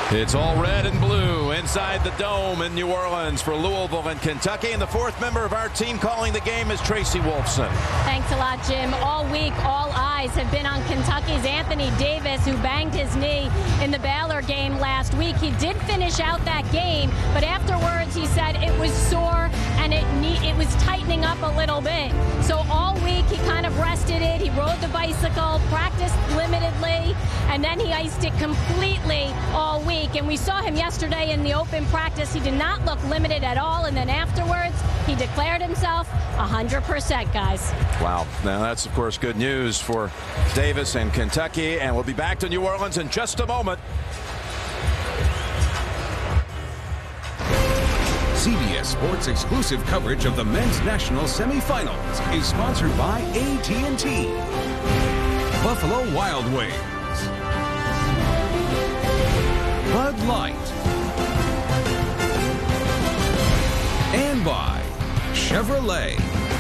It's all red and blue inside the Dome in New Orleans for Louisville and Kentucky. And the fourth member of our team calling the game is Tracy Wolfson. Thanks a lot, Jim. All week, all eyes have been on Kentucky's Anthony Davis, who banged his knee in the Baylor game last week. He did finish out that game, but afterwards he said it was sore and it was tightening up a little bit. So all week he kind of rested it. He rode the bicycle, practiced limitedly, and then he iced it completely all week. And we saw him yesterday in the open practice. He did not look limited at all. And then afterwards, he declared himself 100%, guys. Wow. Now, that's, of course, good news for Davis and Kentucky. And we'll be back to New Orleans in just a moment. CBS Sports exclusive coverage of the men's national semifinals is sponsored by AT&T. Buffalo Wild Wings. Bud Light. And by Chevrolet.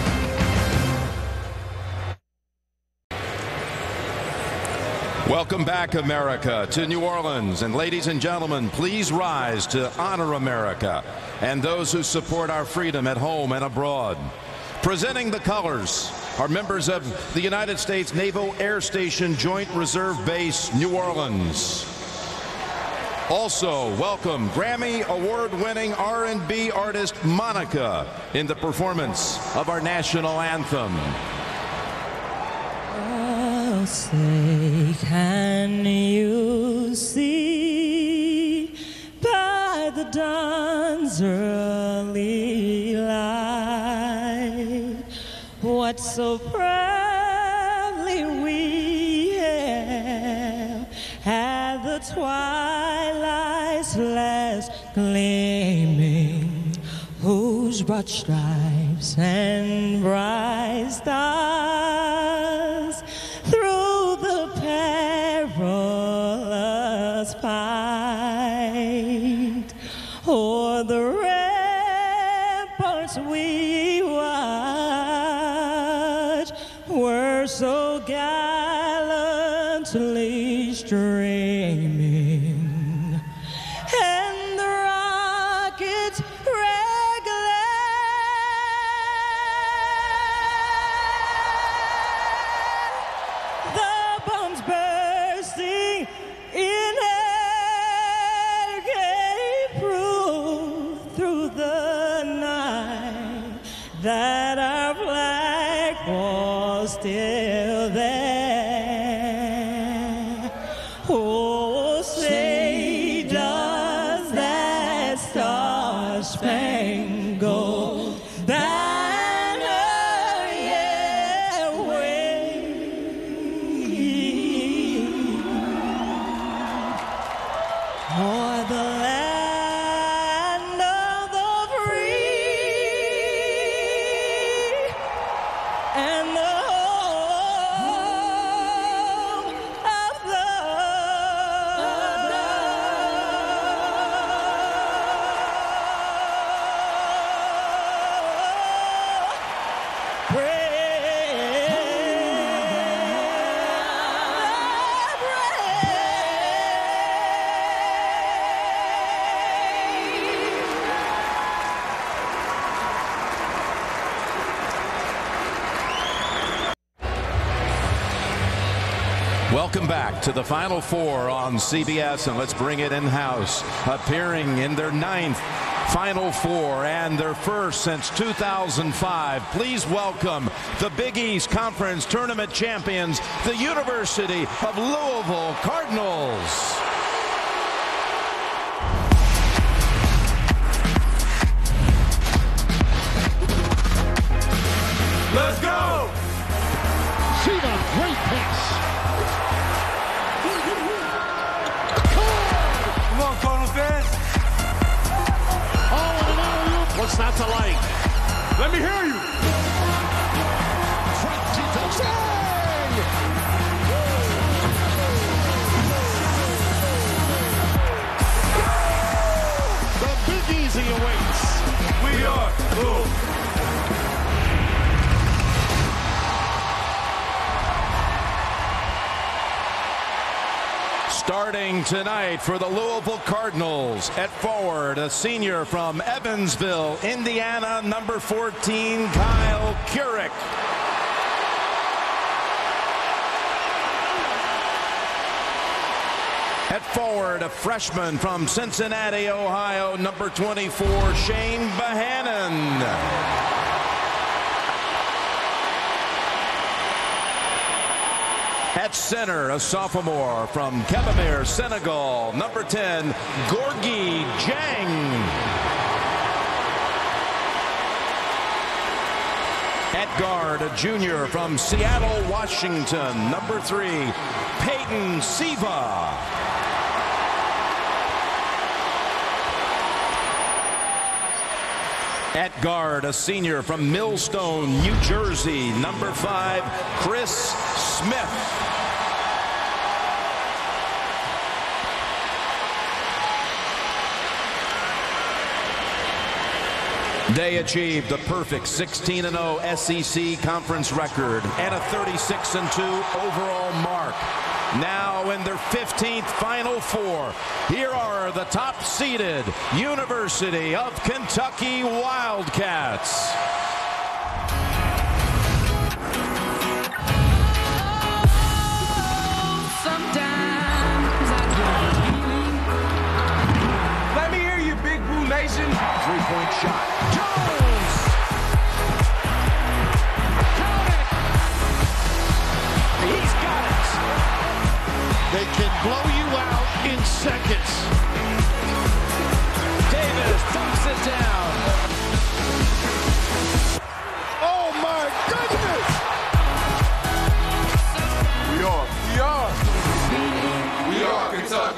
Welcome back, America, to New Orleans. And ladies and gentlemen, please rise to honor America and those who support our freedom at home and abroad. Presenting the colors are members of the United States Naval Air Station Joint Reserve Base, New Orleans. Also, welcome Grammy Award-winning R&B artist Monica in the performance of our national anthem. Oh, say, can you see by the dawn's early light what so proudly we have had the twilight's last gleaming, whose broad stripes and bright stars through the perilous fight o'er the ramparts we watch were so gallantly streaming, and the rockets the bombs bursting in air gave proof through the night that our flag was still there. Oh, say does that star-spangled banner yet wave o'er the land of the free and the home of the Welcome back to the Final Four on CBS, and let's bring it in-house. Appearing in their 9th Final Four and their first since 2005. Please welcome the Big East Conference Tournament champions, the University of Louisville Cardinals. Let's go! See the great pass. Come on, Cardinal fans. Oh, and an alley-oop. What's not to like? Let me hear you. The Big Easy awaits. We are Louisville. Starting tonight for the Louisville Cardinals, at forward, a senior from Evansville, Indiana, number 14, Kidd-Gilchrist. At forward, a freshman from Cincinnati, Ohio, number 24, Shane Bohannon. At center, a sophomore from Kébémer, Senegal, number 10, Gorgui Dieng. At guard, a junior from Seattle, Washington, number 3, Peyton Siva. At guard, a senior from Millstone, New Jersey, number 5, Chris Smith. They achieved a perfect 16-0 SEC conference record and a 36-2 overall mark. Now in their 15th Final Four, here are the top-seeded University of Kentucky Wildcats. Let me hear you, Big Blue Nation. Three-point shot. They can blow you out in seconds. Davis dumps it down. Oh my goodness! We are Kentucky.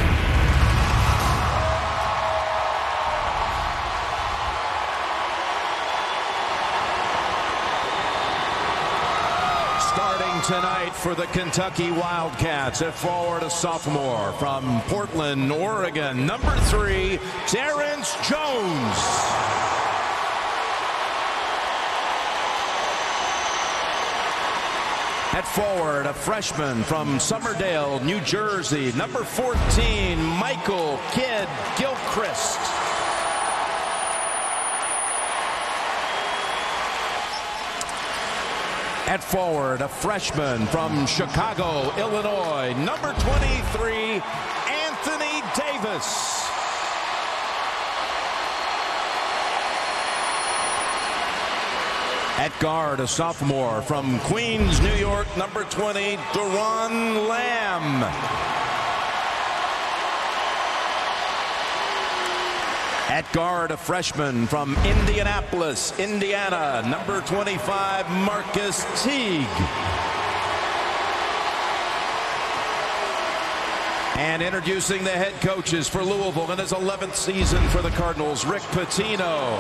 Starting tonight for the Kentucky Wildcats, at forward, a sophomore from Portland, Oregon, number 3, Terrence Jones. At forward, a freshman from Summerdale, New Jersey, number 14, Michael Kidd-Gilchrist. At forward, a freshman from Chicago, Illinois, number 23, Anthony Davis. At guard, a sophomore from Queens, New York, number 20, Deron Lamb. At guard, a freshman from Indianapolis, Indiana, number 25, Marcus Teague. And introducing the head coaches for Louisville in his 11th season for the Cardinals, Rick Pitino.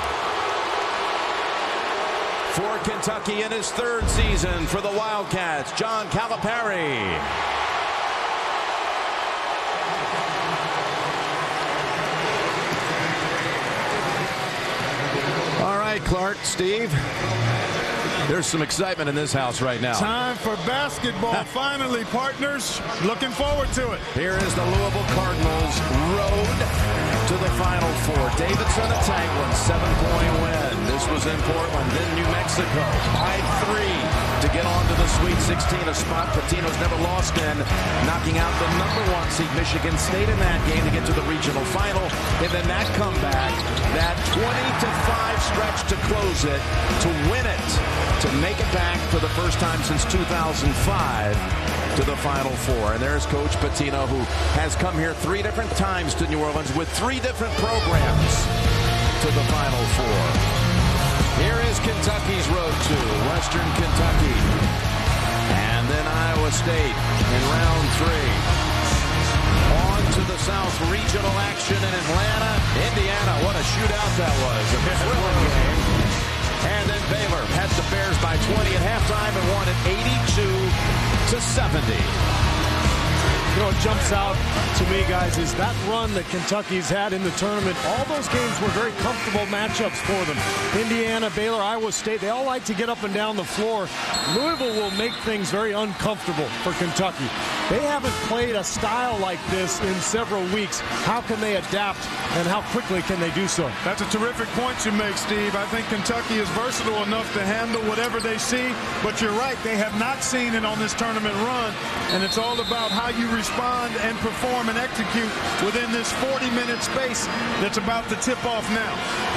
For Kentucky in his 3rd season for the Wildcats, John Calipari. All right, Clark, Steve, there's some excitement in this house right now. Time for basketball, finally, partners. Looking forward to it. Here is the Louisville Cardinals road to the Final Four. Davidson and Tanglin, 7-point win. This was in Portland, then New Mexico. By 3 to get on to the Sweet 16, a spot Pitino's never lost in, knocking out the number 1 seed Michigan State in that game to get to the regional final. And then that comeback, that 20-5 stretch to close it, to win it, to make it back for the first time since 2005 to the Final Four. And there's Coach Pitino, who has come here 3 different times to New Orleans with 3 different programs to the Final Four. Here is Kentucky's road to Western Kentucky. And then Iowa State in round 3. On to the South Regional action in Atlanta, Indiana. What a shootout that was. A thrilling game. And then Baylor had the Bears by 20 at halftime and won it 82-70. You know, what jumps out to me, guys, is that run that Kentucky's had in the tournament. All those games were very comfortable matchups for them. Indiana, Baylor, Iowa State, they all like to get up and down the floor. Louisville will make things very uncomfortable for Kentucky. They haven't played a style like this in several weeks. How can they adapt, and how quickly can they do so? That's a terrific point you make, Steve. I think Kentucky is versatile enough to handle whatever they see, but you're right, they have not seen it on this tournament run, and it's all about how you respond and perform and execute within this 40-minute space that's about to tip off now.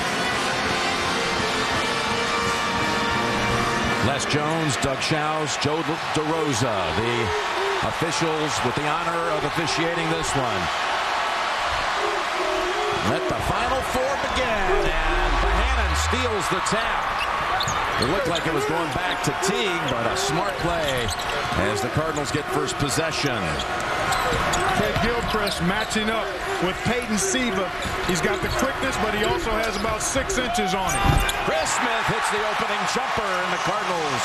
Les Jones, Doug Shouse, Joe DeRosa, the officials with the honor of officiating this one. Let the Final Four begin, and Bohannon steals the tap. It looked like it was going back to Teague, but a smart play as the Cardinals get first possession. Kidd-Gilchrist matching up with Peyton Siva. He's got the quickness, but he also has about 6 inches on him. Chris Smith hits the opening jumper, and the Cardinals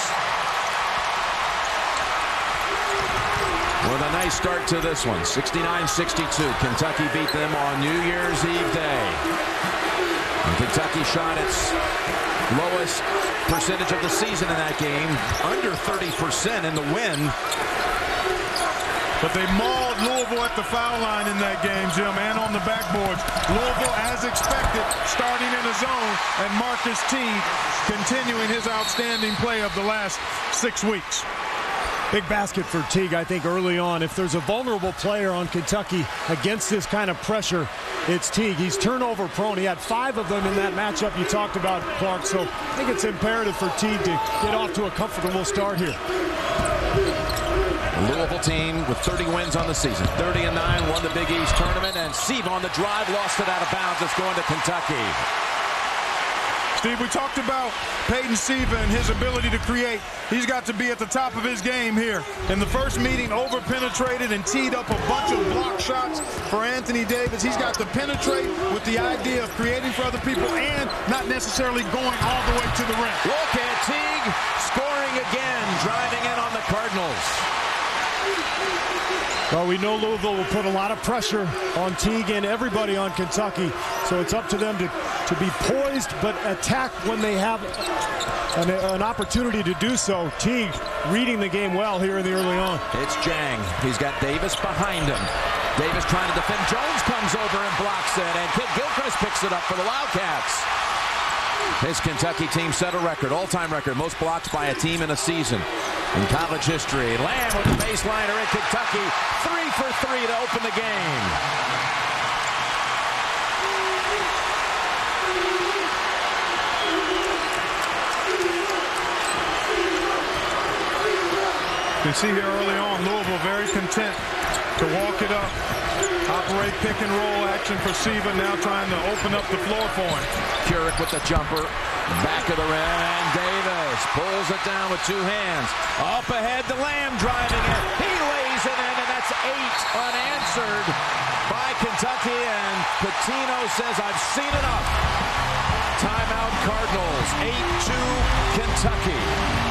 with a nice start to this one. 69-62. Kentucky beat them on New Year's Eve day. And Kentucky shot its lowest percentage of the season in that game, under 30% in the win. But they mauled Louisville at the foul line in that game, Jim, and on the backboards. Louisville, as expected, starting in a zone, and Marcus Teague continuing his outstanding play of the last 6 weeks. Big basket for Teague, I think, early on. If there's a vulnerable player on Kentucky against this kind of pressure, it's Teague. He's turnover prone. He had 5 of them in that matchup you talked about, Clark. So I think it's imperative for Teague to get off to a comfortable start here. Louisville team with 30 wins on the season. 30-9, won the Big East tournament, and Siva on the drive, lost it out of bounds. It's going to Kentucky. Steve, we talked about Peyton Siva and his ability to create. He's got to be at the top of his game here. In the first meeting, over-penetrated and teed up a bunch of block shots for Anthony Davis. He's got to penetrate with the idea of creating for other people and not necessarily going all the way to the rim. Look at Teague scoring again, driving in on the Cardinals. Well, we know Louisville will put a lot of pressure on Teague and everybody on Kentucky, so it's up to them to be poised but attack when they have an opportunity to do so. Teague reading the game well here in the early on. It's Jang. He's got Davis behind him. Davis trying to defend. Jones comes over and blocks it, and Kidd-Gilchrist picks it up for the Wildcats. His Kentucky team set a record, all-time record, most blocks by a team in a season in college history. Lamb with the baseliner in Kentucky, 3 for 3 to open the game. You can see here early on, Louisville very content to walk it up, operate pick and roll action for Siva, now trying to open up the floor for him. Keurig with the jumper, back of the rim, and Davis pulls it down with 2 hands. Up ahead to Lamb driving it. He lays it in, and that's 8 unanswered by Kentucky, and Pitino says, I've seen enough. Timeout Cardinals, 8-2 Kentucky.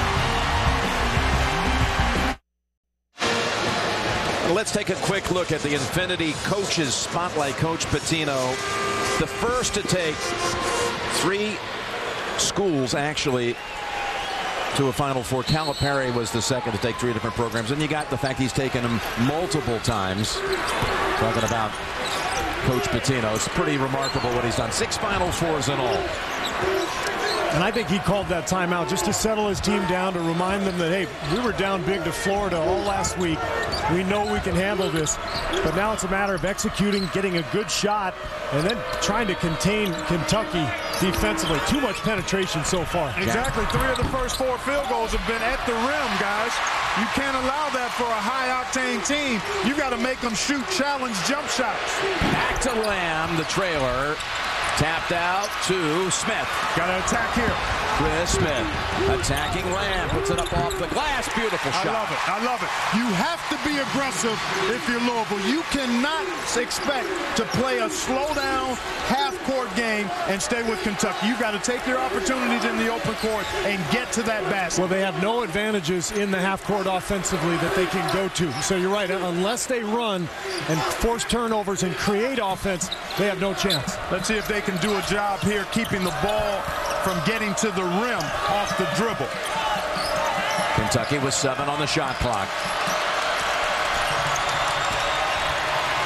Let's take a quick look at the Infinity Coaches Spotlight. Coach Pitino, the first to take 3 schools actually to a Final Four. Calipari was the second to take 3 different programs, and you got the fact he's taken them multiple times. Talking about Coach Pitino, it's pretty remarkable what he's done. 6 Final Fours in all. And I think he called that timeout just to settle his team down, to remind them that, hey, we were down big to Florida all last week. We know we can handle this. But now it's a matter of executing, getting a good shot, and then trying to contain Kentucky defensively. Too much penetration so far. Exactly. 3 of the first 4 field goals have been at the rim, guys. You can't allow that for a high-octane team. You got to make them shoot challenge jump shots. Back to Lamb, the trailer. Tapped out to Smith. Got to attack here. Chris Smith attacking Lamb. Puts it up off the glass. Beautiful shot. I love it. I love it. You have to be aggressive if you're Louisville. You cannot expect to play a slow-down, half-court game and stay with Kentucky. You got to take your opportunities in the open court and get to that basket. Well, they have no advantages in the half-court offensively that they can go to. So you're right. Unless they run and force turnovers and create offense, they have no chance. Let's see if they can do a job here keeping the ball from getting to the rim off the dribble. Kentucky with 7 on the shot clock.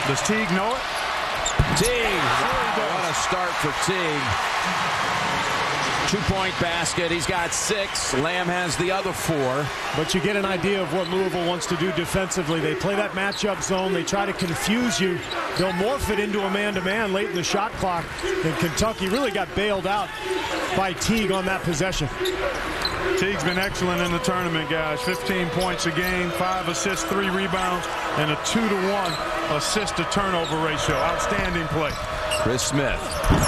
Does Teague know it? Teague. Wow, what a start for Teague. 2-point basket. He's got 6. Lamb has the other 4. But you get an idea of what Louisville wants to do defensively. They play that matchup zone. They try to confuse you. They'll morph it into a man-to-man late in the shot clock. And Kentucky really got bailed out by Teague on that possession. Teague's been excellent in the tournament, guys. 15 points a game, 5 assists, 3 rebounds, and a 2-to-1 assist-to-turnover ratio. Outstanding play. Chris Smith.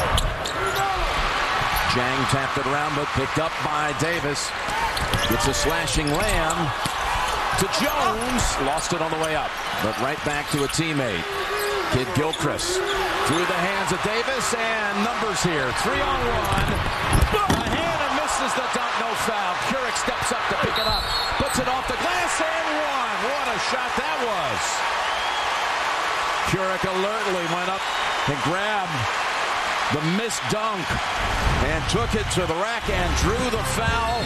Jang tapped it around, but picked up by Davis. It's a slashing Lamb to Jones. Lost it on the way up, but right back to a teammate. Kidd-Gilchrist through the hands of Davis, and numbers here. 3-on-1. Bahana misses the dunk, no foul. Keurig steps up to pick it up, puts it off the glass, and one. What a shot that was. Keurig alertly went up and grabbed the missed dunk and took it to the rack and drew the foul.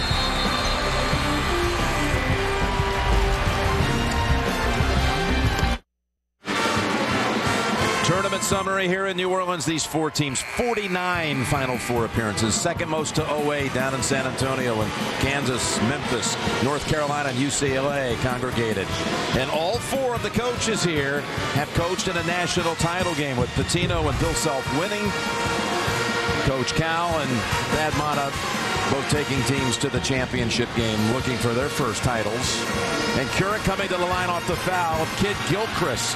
Tournament summary here in New Orleans. These 4 teams, 49 Final Four appearances, second most to 08 down in San Antonio, and Kansas, Memphis, North Carolina, and UCLA congregated. And all 4 of the coaches here have coached in a national title game, with Pitino and Bill Self winning. Coach Cal and Thad Matta both taking teams to the championship game, looking for their first titles. And Keurig coming to the line off the foul of Kidd-Gilchrist.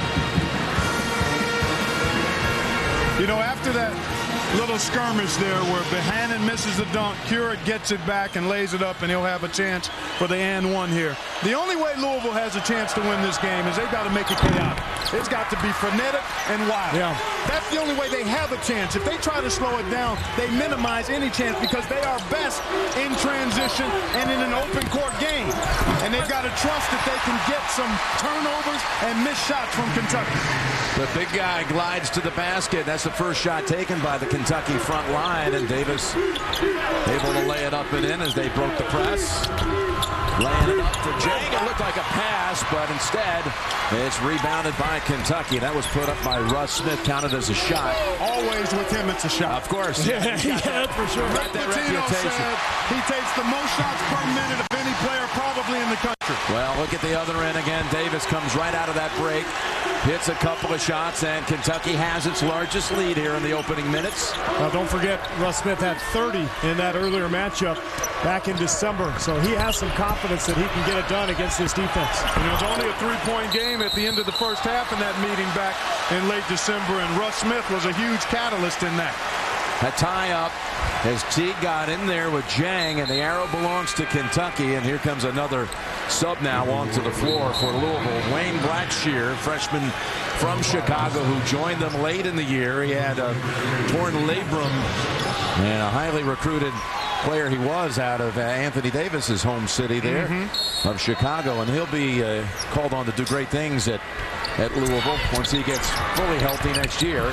You know, after that little skirmish there where Bohannon misses the dunk, Keurig gets it back and lays it up, and he'll have a chance for the and one here. The only way Louisville has a chance to win this game is they've got to make it chaotic. It's got to be frenetic and wild. Yeah. That's the only way they have a chance. If they try to slow it down, they minimize any chance, because they are best in transition and in an open court game. And they've got to trust that they can get some turnovers and missed shots from Kentucky. The big guy glides to the basket. That's the first shot taken by the Kentucky front line, and Davis able to lay it up and in as they broke the press. Laying it up for Jang. It looked like a pass, but instead it's rebounded by Kentucky. That was put up by Russ Smith, counted as a shot. Always with him, it's a shot. Of course. Yeah, for sure. Got that reputation. He takes the most shots per minute of any player probably in the country. Well, look at the other end again. Davis comes right out of that break, hits a couple of shots, and Kentucky has its largest lead here in the opening minutes. Now, don't forget, Russ Smith had 30 in that earlier matchup back in December, so he has some confidence that he can get it done against this defense. You know, it was only a 3-point game at the end of the first half in that meeting back in late December, and Russ Smith was a huge catalyst in that. A tie-up as Teague got in there with Jang, and the arrow belongs to Kentucky. And here comes another sub now onto the floor for Louisville. Wayne Blackshear, freshman from Chicago, who joined them late in the year. He had a torn labrum, and a highly recruited player he was out of Anthony Davis's home city there of Chicago, and he'll be called on to do great things at Louisville once he gets fully healthy next year.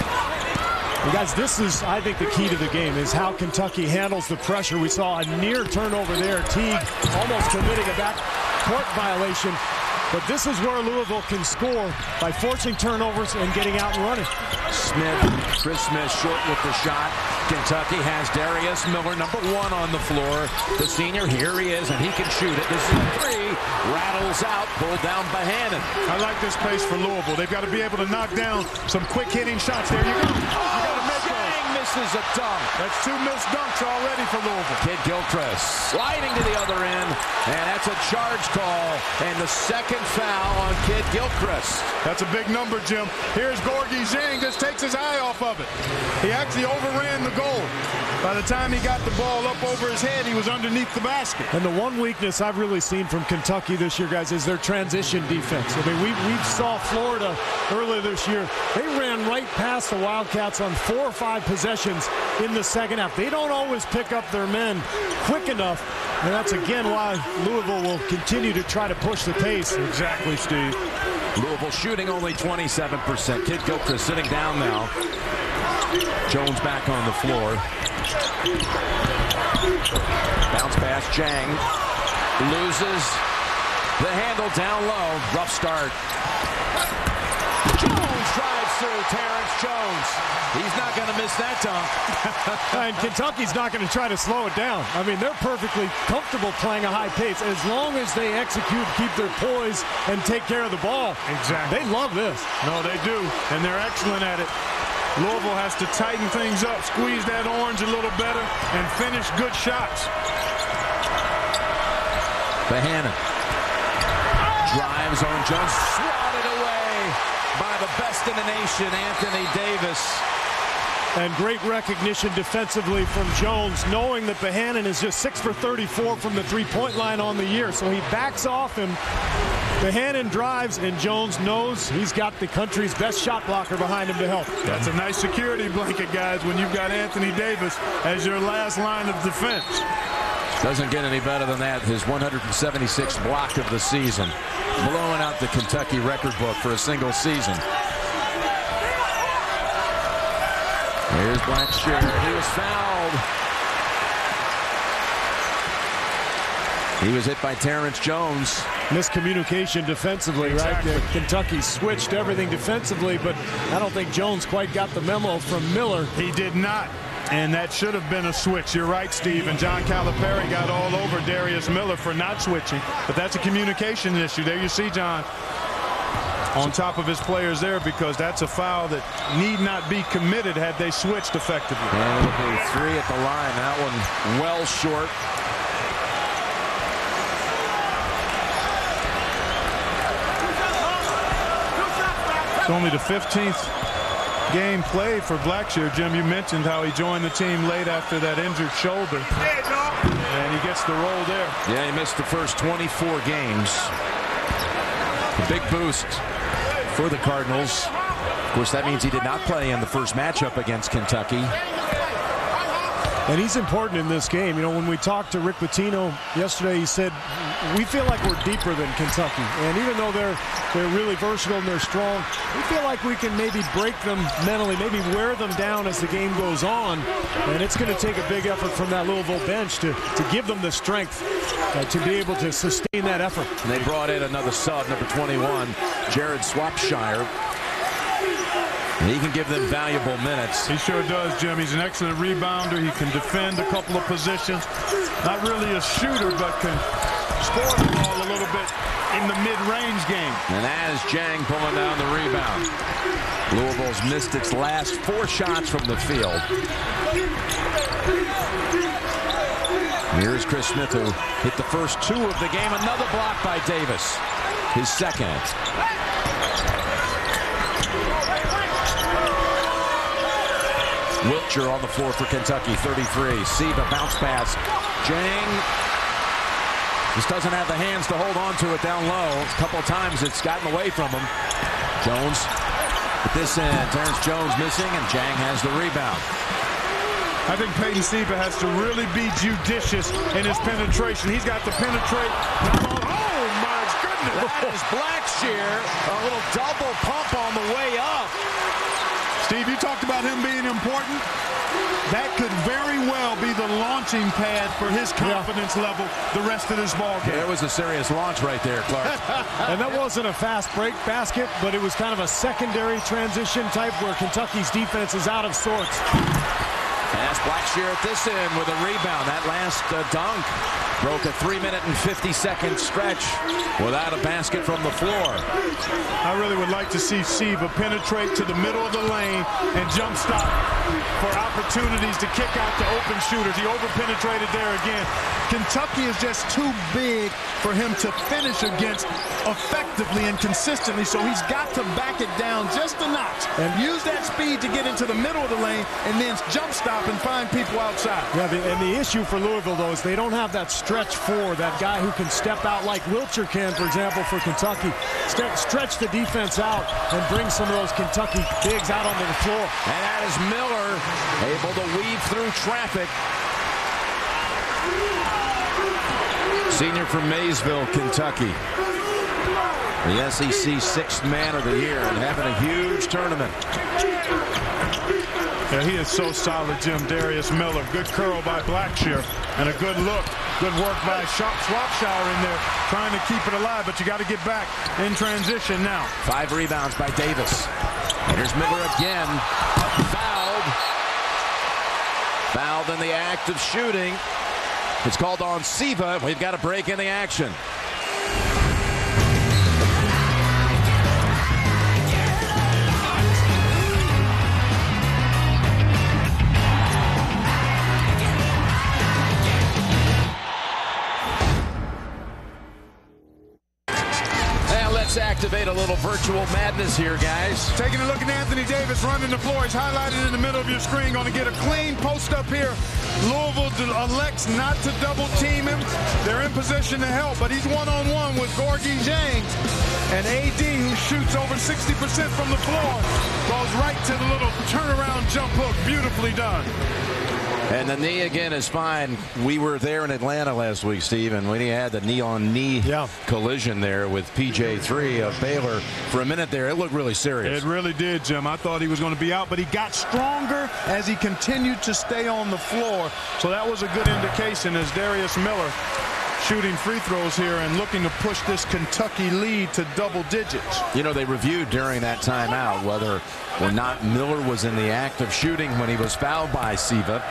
Well, guys, this is, I think, the key to the game is how Kentucky handles the pressure. We saw a near turnover there. Teague almost committing a backcourt violation. But this is where Louisville can score by forcing turnovers and getting out and running. Chris Smith short with the shot. Kentucky has Darius Miller, number 1 on the floor. The senior, here he is, and he can shoot it. This is a 3. Rattles out, pulled down Bohannon. I like this pace for Louisville. They've got to be able to knock down some quick hitting shots. There you go. You got to make Jang misses a dunk. That's 2 missed dunks already for Louisville. Kidd-Gilchrist sliding to the other end, and that's a charge call, and the second foul on Kidd-Gilchrist. That's a big number, Jim. Here's Gorgie Jang, just takes his eye off of it. He actually overran the goal. By the time he got the ball up over his head, he was underneath the basket. And the one weakness I've really seen from Kentucky this year, guys, is their transition defense. I mean, we saw Florida earlier this year. They ran right past the Wildcats on 4 or 5 possessions in the second half. They don't always pick up their men quick enough, and that's again why Louisville will continue to try to push the pace. Exactly, Steve. Louisville shooting only 27%. Kidd-Gilchrist sitting down now. Jones back on the floor. Bounce pass, Jang. Loses the handle down low. Rough start. through Terrence Jones. He's not going to miss that dunk. And Kentucky's not going to try to slow it down. I mean, they're perfectly comfortable playing a high pace as long as they execute, keep their poise, and take care of the ball. Exactly. They love this. No, they do, and they're excellent at it. Louisville has to tighten things up, squeeze that orange a little better, and finish good shots. Bohannon drives on Jones, swatted away by the best in the nation, Anthony Davis. And great recognition defensively from Jones, knowing that Bohannon is just 6 for 34 from the three-point line on the year. So he backs off, and Bohannon drives, and Jones knows he's got the country's best shot blocker behind him to help. That's a nice security blanket, guys, when you've got Anthony Davis as your last line of defense. Doesn't get any better than that. His 176th block of the season, blowing out the Kentucky record book for a single season. Here's Blackshear. He was fouled. He was hit by Terrence Jones. Miscommunication defensively, exactly. Right? Kentucky switched everything defensively, but I don't think Jones quite got the memo from Miller. He did not. And that should have been a switch. You're right, Steve. And John Calipari got all over Darius Miller for not switching. But that's a communication issue. There you see John on top of his players there, because that's a foul that need not be committed had they switched effectively. And it'll be 3 at the line. That one well short. It's only the 15th game played for Blackshear. Jim, you mentioned how he joined the team late after that injured shoulder. And he gets the roll there. Yeah, he missed the first 24 games. A big boost for the Cardinals. Of course, that means he did not play in the first matchup against Kentucky. And he's important in this game. You know, when we talked to Rick Pitino yesterday, he said, we feel like we're deeper than Kentucky. And even though they're really versatile and they're strong, we feel like we can maybe break them mentally, maybe wear them down as the game goes on. And it's going to take a big effort from that Louisville bench to give them the strength to be able to sustain that effort. And they brought in another sub, number 21, Jared Swapshire. He can give them valuable minutes. He sure does, Jim. He's an excellent rebounder. He can defend a couple of positions. Not really a shooter, but can score the ball a little bit in the mid-range game. And as Jang pulling down the rebound. Louisville's missed its last 4 shots from the field. Here's Chris Smith, who hit the first 2 of the game. Another block by Davis. His second. Wiltshire on the floor for Kentucky, 33. Siva bounce pass. Jang just doesn't have the hands to hold on to it down low. A couple of times it's gotten away from him. Jones at this end. Terrence Jones missing, and Jang has the rebound. I think Peyton Siva has to really be judicious in his penetration. He's got to penetrate. Oh, my goodness. That is Blackshear. A little double pump on the way up. Steve, you talked about him being important. That could very well be the launching pad for his confidence level the rest of this ball game. There was a serious launch right there, Clark. And that wasn't a fast break basket, but it was kind of a secondary transition type where Kentucky's defense is out of sorts. And that's Blackshear at this end with a rebound. That last dunk broke a 3-minute and 50-second stretch without a basket from the floor. I really would like to see Siva penetrate to the middle of the lane and jump stop for opportunities to kick out to open shooters. He over-penetrated there again. Kentucky is just too big for him to finish against effectively and consistently, so he's got to back it down just a notch and use that speed to get into the middle of the lane and then jump stop and find people outside. Yeah, and the issue for Louisville, though, is they don't have that stretch four, that guy who can step out like Wiltshire can, for example, for Kentucky. Stretch the defense out and bring some of those Kentucky bigs out onto the floor. And that is Miller able to weave through traffic. Senior from Maysville, Kentucky. The SEC sixth man of the year and having a huge tournament. Yeah, he is so solid, Jim. Darius Miller. Good curl by Blackshear. And a good look. Good work by Swapshire in there, trying to keep it alive, but you got to get back in transition now. 5 rebounds by Davis. Here's Miller again. Fouled. Fouled in the act of shooting. It's called on Siva. We've got a break in the action. Let's activate a little virtual madness here, guys. Taking a look at Anthony Davis running the floor. He's highlighted in the middle of your screen. Going to get a clean post up here. Louisville elects not to double team him. They're in position to help, but he's one-on-one with Gorgui Dieng. And AD, who shoots over 60% from the floor, goes right to the little turnaround jump hook. Beautifully done. And the knee again is fine. We were there in Atlanta last week, Steve, and when he had the knee-on-knee collision there with PJ3 of Baylor for a minute there, it looked really serious. It really did, Jim. I thought he was going to be out, but he got stronger as he continued to stay on the floor. So that was a good indication as Darius Miller shooting free throws here and looking to push this Kentucky lead to double digits. You know, they reviewed during that timeout whether or not Miller was in the act of shooting when he was fouled by Siva.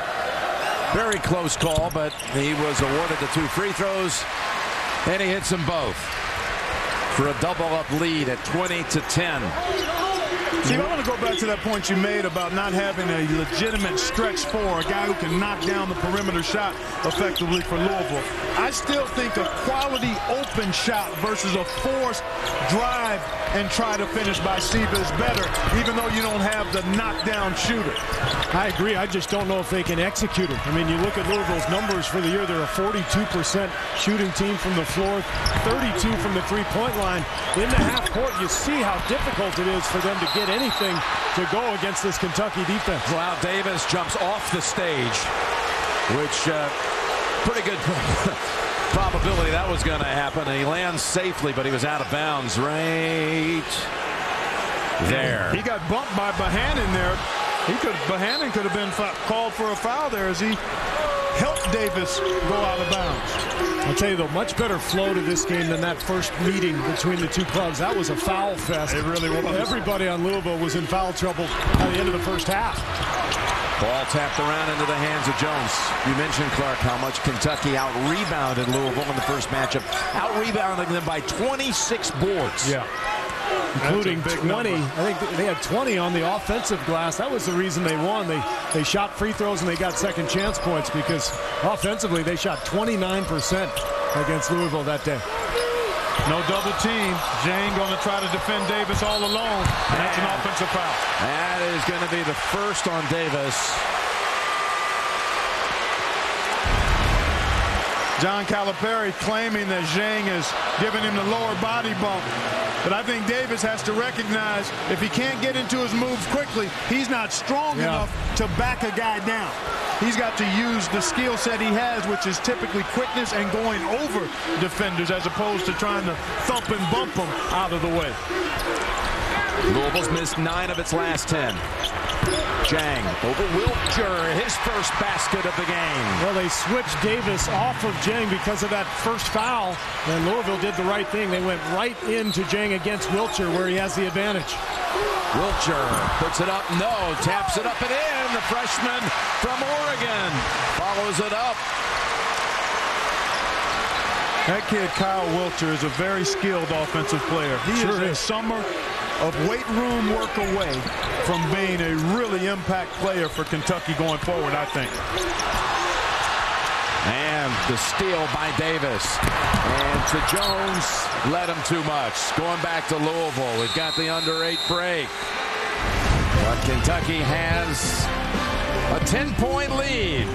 Very close call, but he was awarded the 2 free throws, and he hits them both for a double-up lead at 20-10. Steve, I want to go back to that point you made about not having a legitimate stretch four, a guy who can knock down the perimeter shot effectively for Louisville. I still think a quality open shot versus a forced drive and try to finish by Siva is better, even though you don't have the knockdown shooter. I agree. I just don't know if they can execute it. I mean, you look at Louisville's numbers for the year. They're a 42% shooting team from the floor, 32 from the three-point line. In the half court, you see how difficult it is for them to get anything to go against this Kentucky defense. Wow, Davis jumps off the stage, which pretty good probability that was going to happen. And he lands safely, but he was out of bounds right there. He got bumped by Bohannon there. Bohannon could have been called for a foul there as he helped Davis go out of bounds. I'll tell you, though, much better flow to this game than that first meeting between the two clubs. That was a foul fest. It really was. Everybody on Louisville was in foul trouble by the end of the first half. Ball tapped around into the hands of Jones. You mentioned, Clark, how much Kentucky out-rebounded Louisville in the first matchup. Out-rebounding them by 26 boards. Yeah. Including 20. I think they had 20 on the offensive glass. That was the reason they won. They shot free throws and they got second chance points because offensively they shot 29% against Louisville that day. No double team. Dieng going to try to defend Davis all alone. And that's an offensive foul. That is going to be the first on Davis. John Calipari claiming that Dieng is giving him the lower body bump. But I think Davis has to recognize if he can't get into his moves quickly, he's not strong enough to back a guy down. He's got to use the skill set he has, which is typically quickness and going over defenders as opposed to trying to thump and bump them out of the way. Louisville's missed 9 of its last 10. Dieng over Wiltjer, his first basket of the game. Well, they switched Davis off of Dieng because of that first foul, and Louisville did the right thing. They went right into Dieng against Wiltjer, where he has the advantage. Wiltjer puts it up, no, taps it up and in. The freshman from Oregon follows it up. That kid, Kyle Wiltjer, is a very skilled offensive player. He is a summer of weight room work away from being a really impact player for Kentucky going forward, I think. And the steal by Davis. And to Jones, led him too much. Going back to Louisville, we've got the under 8 break. But Kentucky has a 10-point lead.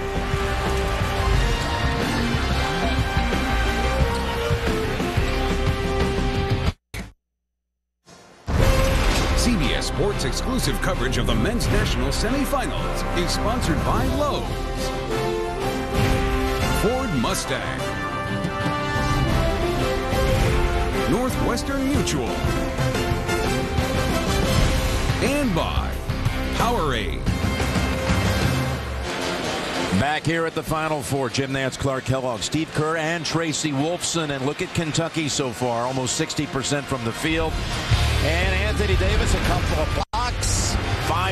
CBS Sports exclusive coverage of the men's national semifinals is sponsored by Lowe's, Ford Mustang, Northwestern Mutual, and by Powerade. Back here at the Final Four, Jim Nantz, Clark Kellogg, Steve Kerr, and Tracy Wolfson. And look at Kentucky so far, almost 60% from the field. And Anthony Davis, a couple of blocks.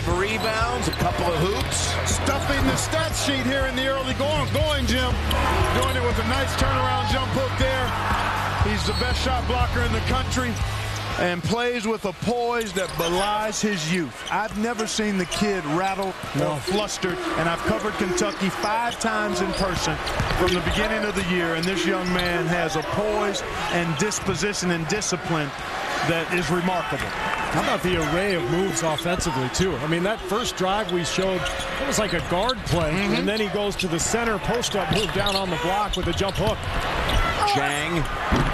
5 rebounds, a couple of hoops. Stuffing the stat sheet here in the early going, Jim. Doing it with a nice turnaround jump hook there. He's the best shot blocker in the country and plays with a poise that belies his youth. I've never seen the kid rattled or flustered, and I've covered Kentucky 5 times in person from the beginning of the year, and this young man has a poise and disposition and discipline that is remarkable. How about the array of moves offensively, too? I mean, that first drive we showed, it was like a guard play, and then he goes to the center post-up move down on the block with a jump hook. Jang.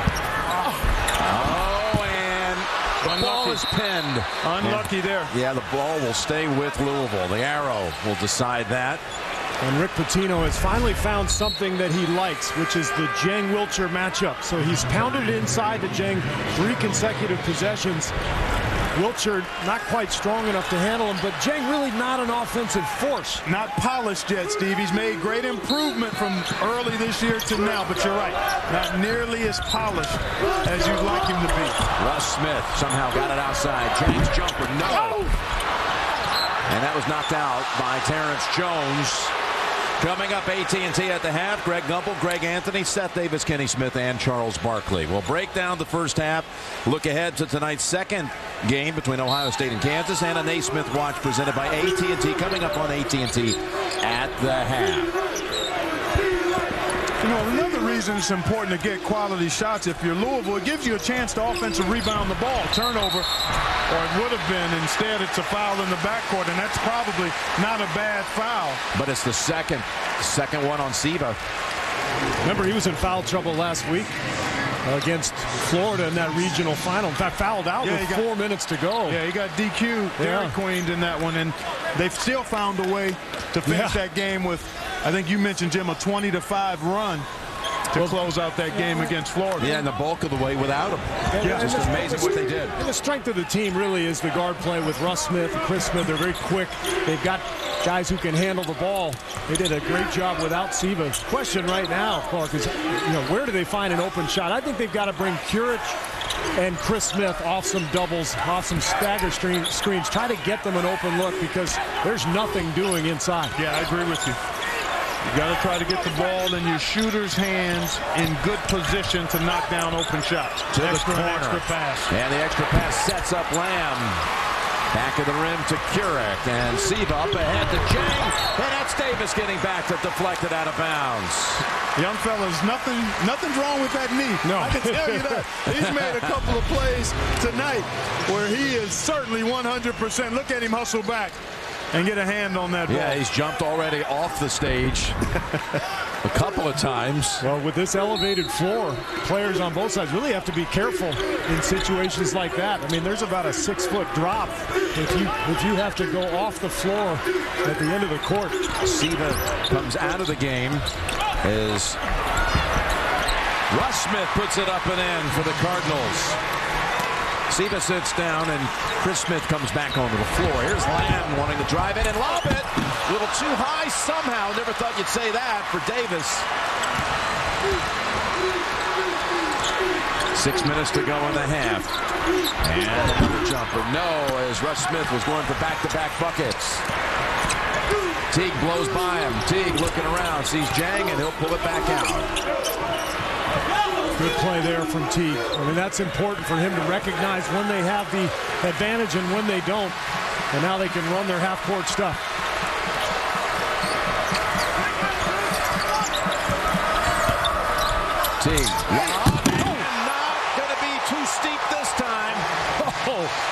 The ball is pinned. Unlucky there. Yeah, the ball will stay with Louisville. The arrow will decide that. And Rick Pitino has finally found something that he likes, which is the Jang-Wilcher matchup. So he's pounded inside to Jang 3 consecutive possessions. Wilcher not quite strong enough to handle him, but Jang really not an offensive force. Not polished yet, Steve. He's made great improvement from early this year to now, but you're right. Not nearly as polished as you'd like him to be. Russ Smith somehow got it outside. Jang's jumper, no. And that was knocked out by Terrence Jones. Coming up, AT&T at the half. Greg Gumbel, Greg Anthony, Seth Davis, Kenny Smith, and Charles Barkley. We'll break down the first half. Look ahead to tonight's second game between Ohio State and Kansas, and a Naismith Watch presented by AT&T coming up on AT&T at the half. You know, another reason it's important to get quality shots if you're Louisville, it gives you a chance to offensive rebound the ball. Turnover, or it would have been. Instead, it's a foul in the backcourt, and that's probably not a bad foul. But it's the second one on Siva. Remember, he was in foul trouble last week against Florida in that regional final. In fact, fouled out with 4 minutes to go. Yeah, he got DQ'd, Dairy Queened in that one, and they've still found a way to finish that game with, I think you mentioned, Jim, a 20-5 run to close out that game against Florida. Yeah, and the bulk of the way without him. Yeah, just amazing what they did. And the strength of the team really is the guard play with Russ Smith and Chris Smith. They're very quick. They've got guys who can handle the ball. They did a great job without Siva. Question right now, Clark, is where do they find an open shot? I think they've got to bring Curich and Chris Smith off some doubles, off some stagger screens. Try to get them an open look because there's nothing doing inside. Yeah, I agree with you. You got to try to get the ball in your shooter's hands in good position to knock down open shots. To the corner. Extra pass. And the extra pass sets up Lamb. Back of the rim to Curich, and Siva up ahead to Jang, and that's Davis getting back to deflected out of bounds. Young fellas, nothing's wrong with that knee. No. I can tell you that. He's made a couple of plays tonight where he is certainly 100%. Look at him hustle back and get a hand on that ball. Yeah, he's jumped already off the stage a couple of times. Well, with this elevated floor, players on both sides really have to be careful in situations like that. I mean, there's about a 6-foot drop if you have to go off the floor at the end of the court. Siva comes out of the game as Russ Smith puts it up and in for the Cardinals. Siva sits down, and Chris Smith comes back onto the floor. Here's Lamb wanting to drive in and lob it. A little too high somehow. Never thought you'd say that for Davis. 6 minutes to go in the half. And another jumper. No, as Russ Smith was going for back-to-back buckets. Teague blows by him. Teague looking around, sees Jang, and he'll pull it back out. Good play there from Teague. I mean, that's important for him to recognize when they have the advantage and when they don't. And now they can run their half-court stuff. Teague. And not going to be too steep this time. Oh.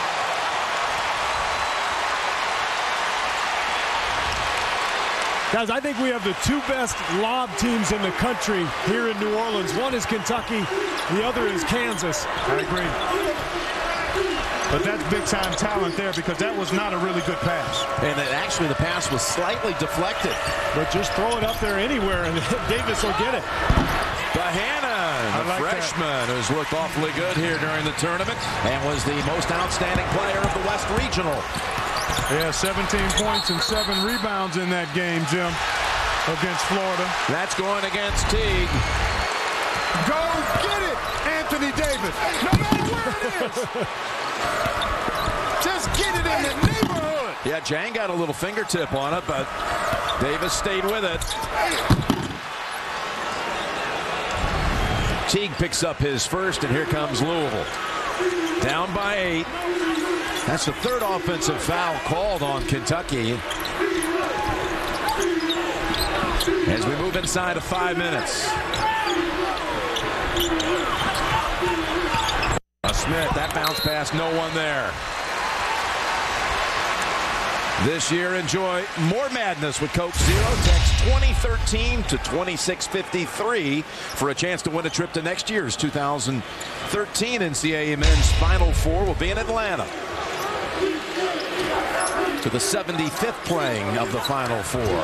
Guys, I think we have the 2 best lob teams in the country here in New Orleans. One is Kentucky, the other is Kansas. I agree. But that's big-time talent there because that was not a really good pass. And actually the pass was slightly deflected. But just throw it up there anywhere and Davis will get it. Bohannon, the freshman, who's looked awfully good here during the tournament and was the most outstanding player of the West Regional. Yeah, 17 points and 7 rebounds in that game, Jim, against Florida. That's going against Teague. Go get it, Anthony Davis. No matter where it is. Just get it in the neighborhood. Yeah, Jang got a little fingertip on it, but Davis stayed with it. Teague picks up his first, and here comes Louisville. Down by 8. That's the third offensive foul called on Kentucky. As we move inside of 5 minutes. Smith, that bounce pass, no one there. This year, enjoy more madness with Coke Zero. Text 2013 to 2653 for a chance to win a trip to next year's 2013 NCAA Men's Final Four. Will be in Atlanta. To the 75th playing of the Final Four.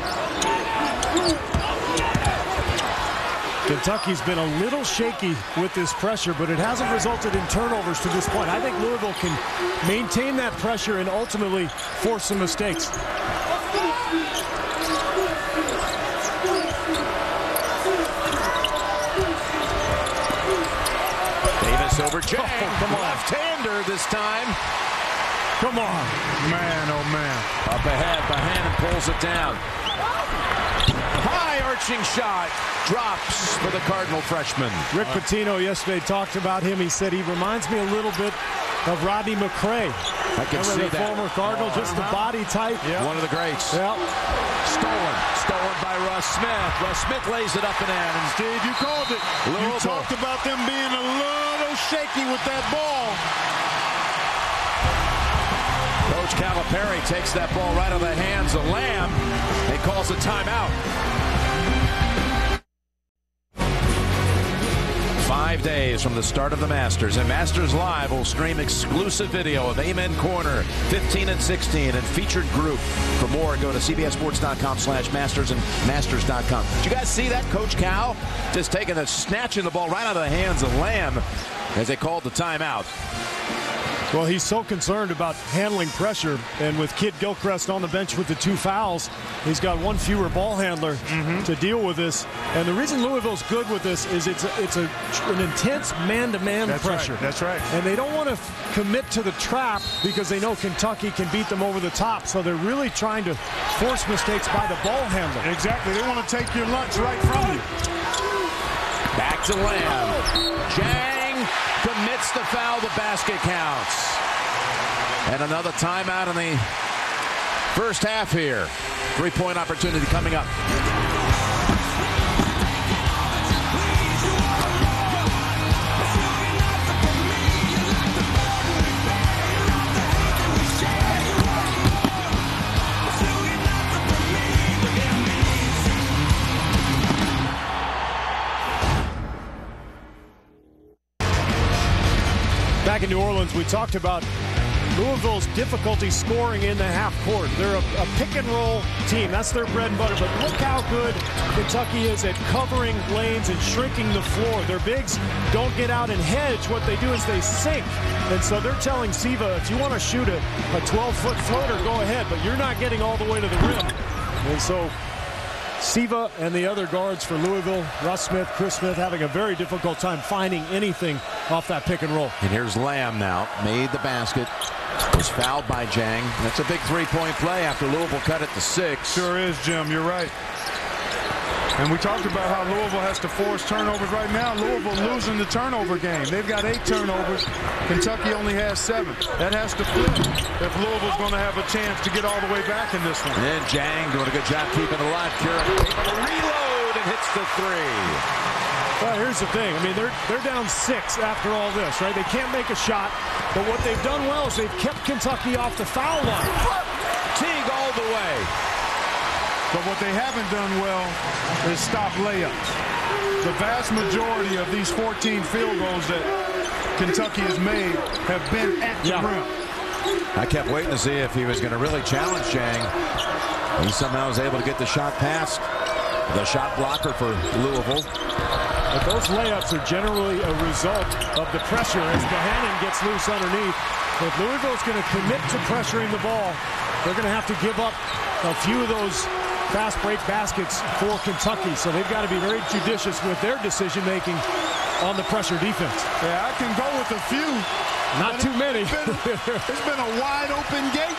Kentucky's been a little shaky with this pressure, but it hasn't resulted in turnovers to this point. I think Louisville can maintain that pressure and ultimately force some mistakes. Davis over Jang. Oh, come on. Left-hander this time. Come on. Man, oh man. Up ahead, Bohannon pulls it down. High arching shot. Drops for the Cardinal freshman. Rick Pitino yesterday talked about him. He said he reminds me a little bit of Rodney McRae. I can see the that. Former Cardinal, just the body type. Yep. One of the greats. Yep. Stolen by Russ Smith. Russ Smith lays it up and in. And Steve, you called it. You talked about them being a little shaky with that ball. Coach Calipari takes that ball right out of the hands of Lamb and calls a timeout. 5 days from the start of the Masters, and Masters Live will stream exclusive video of Amen Corner 15 and 16 and featured group. For more, go to cbssports.com/masters and masters.com. Did you guys see that? Coach Cal just snatching the ball right out of the hands of Lamb as they called the timeout. Well, he's so concerned about handling pressure, and with Kidd-Gilchrist on the bench with the 2 fouls, he's got 1 fewer ball handler to deal with this. And the reason Louisville's good with this is it's an intense man-to-man pressure. Right, that's right. And they don't want to commit to the trap because they know Kentucky can beat them over the top. So they're really trying to force mistakes by the ball handler. Exactly. They want to take your lunch right from you. Back to Lamb. Jang commits the foul. The basket counts. And another timeout in the first half here. 3-point opportunity coming up. Back in New Orleans, we talked about Louisville's difficulty scoring in the half court. They're a pick-and-roll team. That's their bread and butter. But look how good Kentucky is at covering lanes and shrinking the floor. Their bigs don't get out and hedge. What they do is they sink. And so they're telling Siva, if you want to shoot a 12-foot floater, go ahead. But you're not getting all the way to the rim. And so Siva and the other guards for Louisville, Russ Smith, Chris Smith, having a very difficult time finding anything off that pick and roll. And here's Lamb now. Made the basket. Was fouled by Jang. That's a big 3-point play after Louisville cut it to 6. Sure is, Jim. You're right. And we talked about how Louisville has to force turnovers right now. Louisville losing the turnover game. They've got 8 turnovers. Kentucky only has 7. That has to flip if Louisville's going to have a chance to get all the way back in this one. And Jang doing a good job keeping it alive. Kira able to reload and hits the 3. Well, here's the thing. I mean, they're down 6 after all this, right? They can't make a shot, but what they've done well is they've kept Kentucky off the foul line. Teague all the way. But what they haven't done well is stop layups. The vast majority of these 14 field goals that Kentucky has made have been at the rim. I kept waiting to see if he was going to really challenge Jang. He somehow was able to get the shot past the shot blocker for Louisville. But those layups are generally a result of the pressure as Bohannon gets loose underneath. If Louisville's going to commit to pressuring the ball, they're going to have to give up a few of those fast break baskets for Kentucky. So they've got to be very judicious with their decision-making on the pressure defense. Yeah, I can go with a few. Not too many. It's been a wide open gate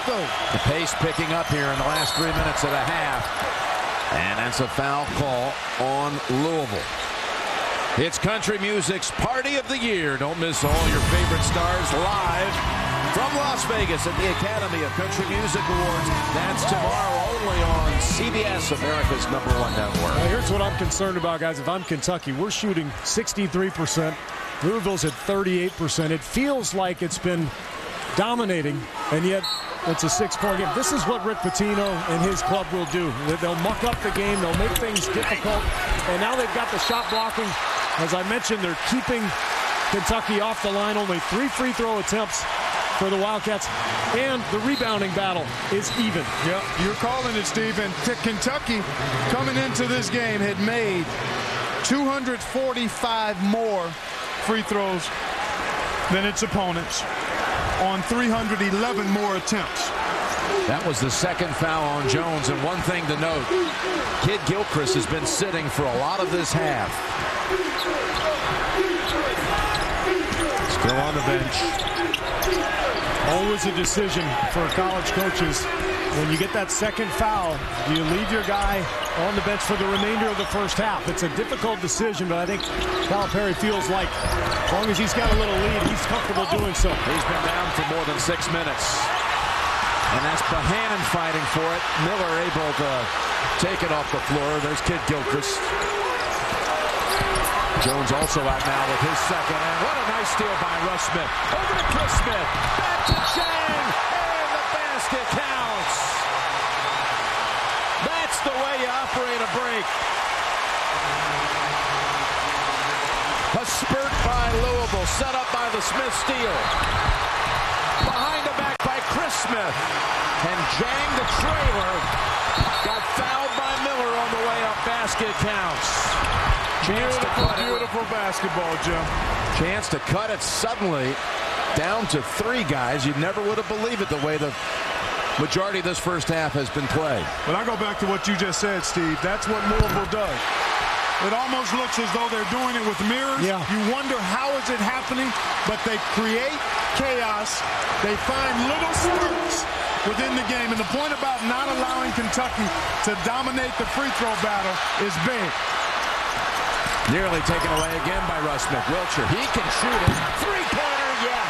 though. The pace picking up here in the last 3 minutes of the half. And that's a foul call on Louisville. It's country music's party of the year. Don't miss all your favorite stars live from Las Vegas at the Academy of Country Music Awards. That's tomorrow only on CBS, America's #1 network. Now here's what I'm concerned about, guys. If I'm Kentucky, we're shooting 63%. Louisville's at 38%. It feels like it's been dominating, and yet it's a 6-point game. This is what Rick Pitino and his club will do. They'll muck up the game. They'll make things difficult. And now they've got the shot blocking. As I mentioned, they're keeping Kentucky off the line. Only 3 free throw attempts for the Wildcats. And the rebounding battle is even. Yeah, you're calling it, Steve. And Kentucky, coming into this game, had made 245 more free throws than its opponents on 311 more attempts. That was the second foul on Jones. And one thing to note, Kidd-Gilchrist has been sitting for a lot of this half. Still on the bench. Always a decision for college coaches. When you get that second foul, do you leave your guy on the bench for the remainder of the first half? It's a difficult decision, but I think Calipari feels like as long as he's got a little lead, he's comfortable doing so. He's been down for more than 6 minutes. And that's Bohannon fighting for it. Miller able to take it off the floor. There's Kidd-Gilchrist. Jones also out now with his second. And what a nice steal by Russ Smith. Over to Chris Smith. Back to Chang. And the basket counts. That's the way you operate a break. A spurt by Louisville. Set up by the Smith steal. Behind the back by Chris Smith. And Jang, the trailer, got fouled by Miller on the way up. Basket counts. Beautiful basketball, Jim. Chance to cut it suddenly down to 3 guys. You never would have believed it the way the majority of this first half has been played. But I go back to what you just said, Steve. That's what Louisville does. It almost looks as though they're doing it with mirrors. Yeah. You wonder how is it happening, but they create chaos. They find little spurts within the game. And the point about not allowing Kentucky to dominate the free throw battle is big. Nearly taken away again by Russ Smith. Wiltshire, he can shoot it. 3-pointer, yes.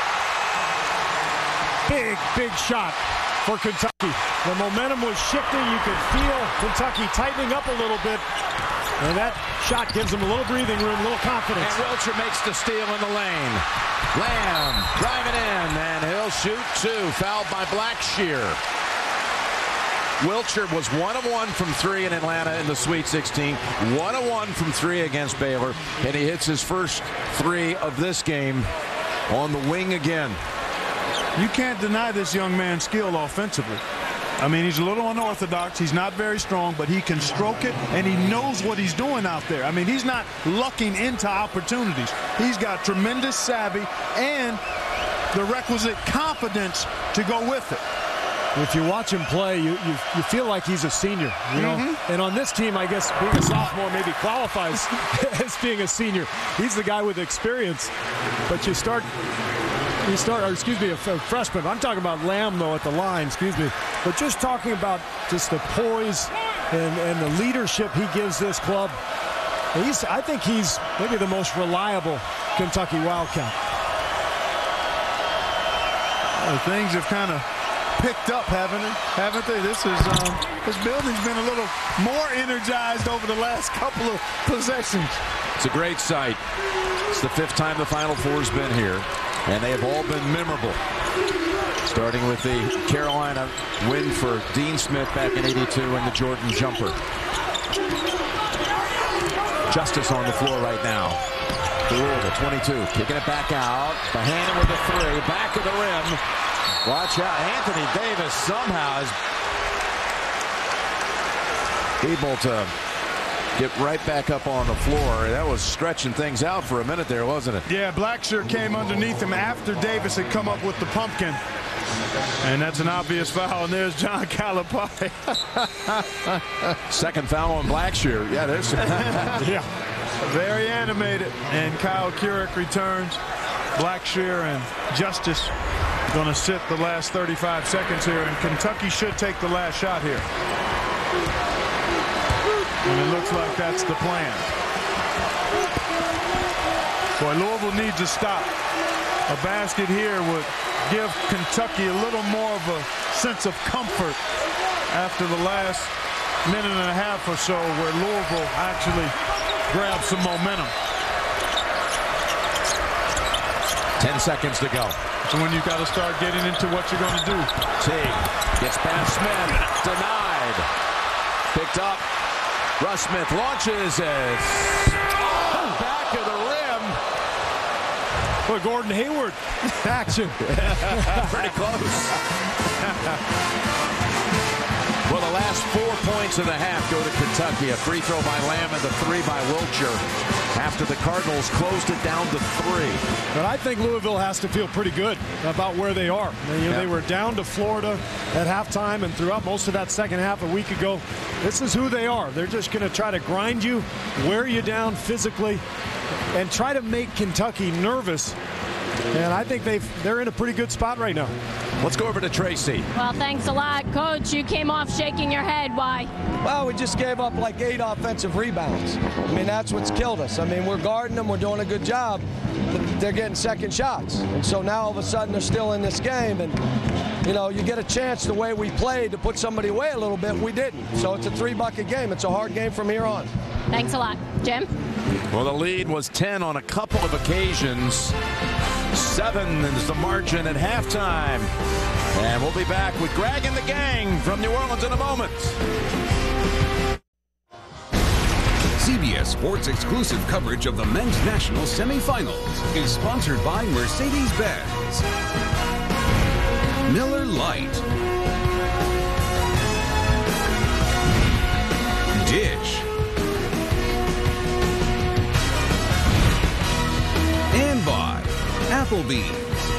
Big shot for Kentucky. The momentum was shifting. You could feel Kentucky tightening up a little bit. And that shot gives them a little breathing room, a little confidence. And Wiltshire makes the steal in the lane. Lamb driving in, and he'll shoot 2. Fouled by Blackshear. Wiltshire was 1 of 1 from 3 in Atlanta in the Sweet 16. 1 of 1 from 3 against Baylor. And he hits his first 3 of this game on the wing again. You can't deny this young man's skill offensively. I mean, he's a little unorthodox. He's not very strong, but he can stroke it, and he knows what he's doing out there. I mean, he's not lucking into opportunities. He's got tremendous savvy and the requisite confidence to go with it. If you watch him play, you feel like he's a senior, you know. And on this team, I guess being a sophomore maybe qualifies as being a senior. He's the guy with experience. But a freshman. I'm talking about Lamb, though, at the line, But just talking about just the poise and the leadership he gives this club. I think he's maybe the most reliable Kentucky Wildcat. Things have kind of picked up, haven't they? This building's been a little more energized over the last couple of possessions. It's a great sight. It's the 5th time the Final Four's been here, and they have all been memorable. Starting with the Carolina win for Dean Smith back in '82 and the Jordan jumper. Justice on the floor right now. The Louisville 22, kicking it back out. Bohannon with the 3, back of the rim. Watch out, Anthony Davis somehow is able to get right back up on the floor. That was stretching things out for a minute there, wasn't it? Yeah, Blackshear came underneath him after Davis had come up with the pumpkin. And that's an obvious foul, and there's John Calipari. Second foul on Blackshear. Yeah, there's yeah, very animated. And Kyle Kuric returns. Blackshear and Justice going to sit the last 35 seconds here, and Kentucky should take the last shot here. And it looks like that's the plan. Boy, Louisville needs a stop. A basket here would give Kentucky a little more of a sense of comfort after the last minute and a half or so, where Louisville actually grabbed some momentum. 10 seconds to go. So when you've got to start getting into what you're going to do. Teague gets past Smith. Denied. Picked up. Russ Smith launches it. Back of the rim. Boy, Gordon Hayward action. Pretty close. Well, the last 4 points in the half go to Kentucky. A free throw by Lamb and the 3 by Wiltshire after the Cardinals closed it down to 3. But I think Louisville has to feel pretty good about where they are. They were down to Florida at halftime, and throughout most of that second half a week ago. This is who they are. They're just going to try to grind you, wear you down physically, and try to make Kentucky nervous. And I think they're in a pretty good spot right now. Let's go over to Tracy. Well, thanks a lot, Coach. You came off shaking your head. Why? Well, we just gave up like 8 offensive rebounds. I mean, that's what's killed us. I mean, we're guarding them. We're doing a good job. But they're getting second shots. And so now all of a sudden they're still in this game. And, you know, you get a chance the way we played to put somebody away a little bit. We didn't. So it's a 3-bucket game. It's a hard game from here on. Thanks a lot. Jim? Well, the lead was 10 on a couple of occasions. 7 is the margin at halftime. And we'll be back with Greg and the gang from New Orleans in a moment. CBS Sports exclusive coverage of the men's national semifinals is sponsored by Mercedes-Benz, Miller Lite, Dish, and by Applebee's.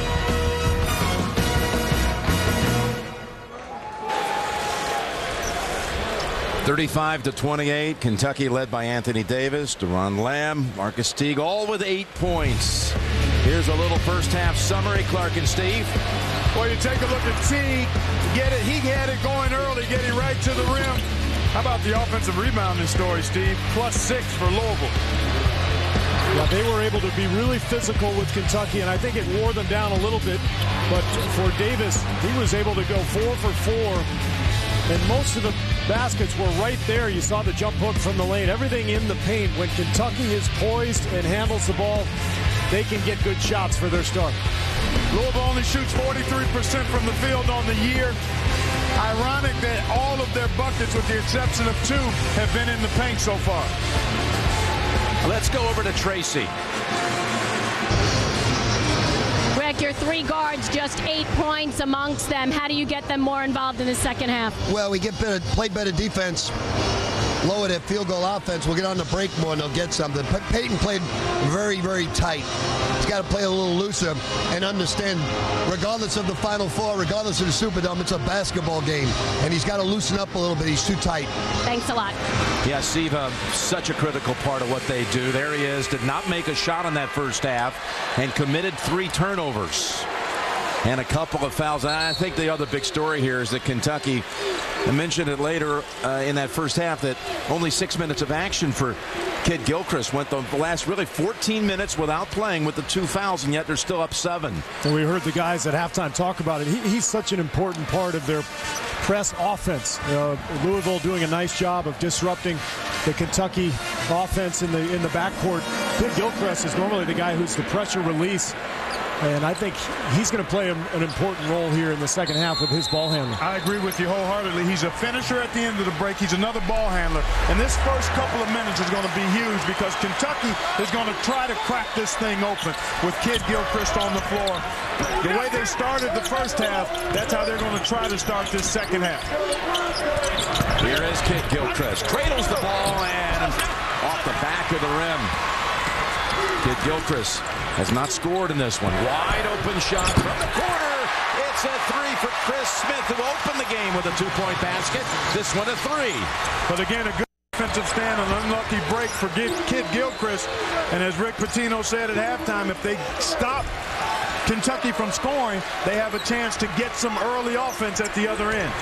(35-28), Kentucky led by Anthony Davis, Deron Lamb, Marcus Teague, all with 8 points. Here's a little first half summary, Clark and Steve. Well, you take a look at Teague. He had it going early, getting right to the rim. How about the offensive rebounding story, Steve? +6 for Louisville. Yeah, they were able to be really physical with Kentucky, and I think it wore them down a little bit. But for Davis, he was able to go 4 for 4. And most of the baskets were right there. You saw the jump hook from the lane. Everything in the paint. When Kentucky is poised and handles the ball, they can get good shots for their start. Louisville only shoots 43% from the field on the year. Ironic that all of their buckets, with the exception of 2, have been in the paint so far. Let's go over to Tracy. Rick, your 3 guards, just 8 points amongst them. How do you get them more involved in the second half? Well, we play better defense, lower that field goal offense. We'll get on the break more and they'll get something. Peyton played very, very tight. He's got to play a little looser and understand, regardless of the Final Four, regardless of the Superdome, it's a basketball game. And he's got to loosen up a little bit. He's too tight. Thanks a lot. Yeah, Steve, such a critical part of what they do. There he is, did not make a shot in that first half and committed 3 turnovers and a couple of fouls. And I think the other big story here is that Kentucky, I mentioned it later in that first half, that only 6 minutes of action for Kidd-Gilchrist. Went the last really 14 minutes without playing with the 2 fouls, and yet they're still up 7. And we heard the guys at halftime talk about it. He's such an important part of their press offense. Louisville doing a nice job of disrupting the Kentucky offense in the backcourt. Kidd-Gilchrist is normally the guy who's the pressure release. And I think he's going to play an important role here in the second half with his ball handling. I agree with you wholeheartedly. He's a finisher at the end of the break. He's another ball handler. And this first couple of minutes is going to be huge because Kentucky is going to try to crack this thing open with Kidd-Gilchrist on the floor. The way they started the first half, that's how they're going to try to start this second half. Here is Kidd-Gilchrist. Cradles the ball and off the back of the rim. Kidd-Gilchrist has not scored in this one. Wide open shot from the corner. It's a 3 for Chris Smith, who opened the game with a 2-point basket. This one a 3. But again, a good defensive stand, an unlucky break for Kidd-Gilchrist. And as Rick Pitino said at halftime, if they stop Kentucky from scoring, they have a chance to get some early offense at the other end.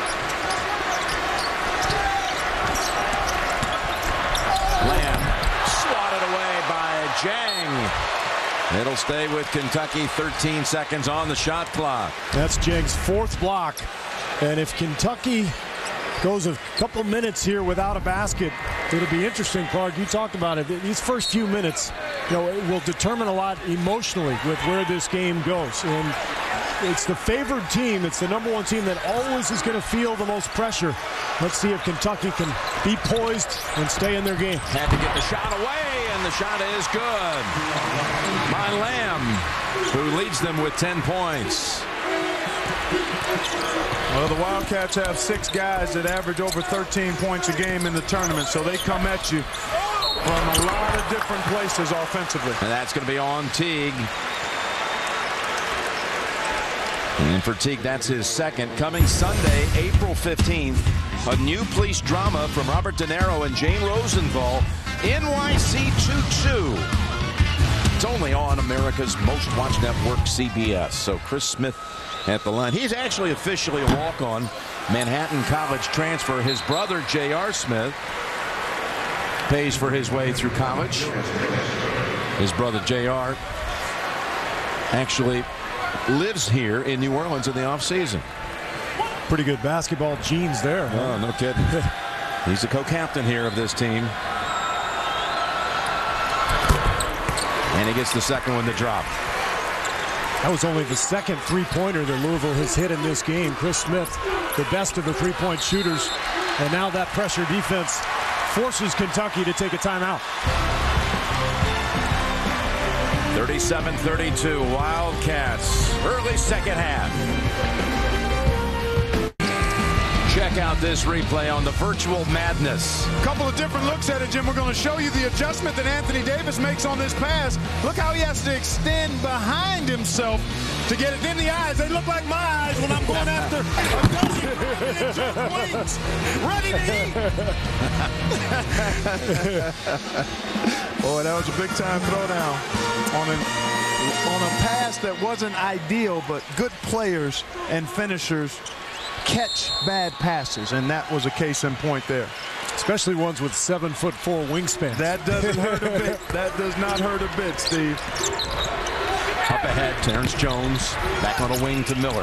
Lamb swatted away by Jang. It'll stay with Kentucky. 13 seconds on the shot clock. That's Jang's 4th block. And if Kentucky goes a couple minutes here without a basket, it'll be interesting, Clark. You talked about it. These first few minutes, it will determine a lot emotionally with where this game goes. And it's the favored team. It's the #1 team that always is going to feel the most pressure. Let's see if Kentucky can be poised and stay in their game. Had to get the shot away, and the shot is good by Lamb, who leads them with 10 points. Well, the Wildcats have 6 guys that average over 13 points a game in the tournament, so they come at you from a lot of different places offensively. And that's going to be on Teague. And for Teague, that's his 2nd. Coming Sunday, April 15th, a new police drama from Robert De Niro and Jane Rosenthal, NYC 2-2. It's only on America's most watched network, CBS. So Chris Smith at the line. He's actually officially a walk-on Manhattan College transfer. His brother, J.R. Smith, pays for his way through college. His brother, J.R., actually lives here in New Orleans in the offseason. Pretty good basketball genes there. Oh, no kidding. He's the co-captain here of this team. And he gets the 2nd one to drop. That was only the 2nd 3-pointer that Louisville has hit in this game. Chris Smith, the best of the 3-point shooters. And now that pressure defense forces Kentucky to take a timeout. 37-32, Wildcats, early 2nd half. Check out this replay on the Virtual Madness. A couple of different looks at it, Jim. We're going to show you the adjustment that Anthony Davis makes on this pass. Look how he has to extend behind himself to get it in the eyes. They look like my eyes when I'm going after a dozen wings. Ready to eat. Boy, that was a big-time throwdown on a pass that wasn't ideal, but good players and finishers catch bad passes, and that was a case in point there. Especially ones with 7'4" wingspan. That doesn't hurt a bit. That does not hurt a bit, Steve. Up ahead, Terrence Jones back on a wing to Miller.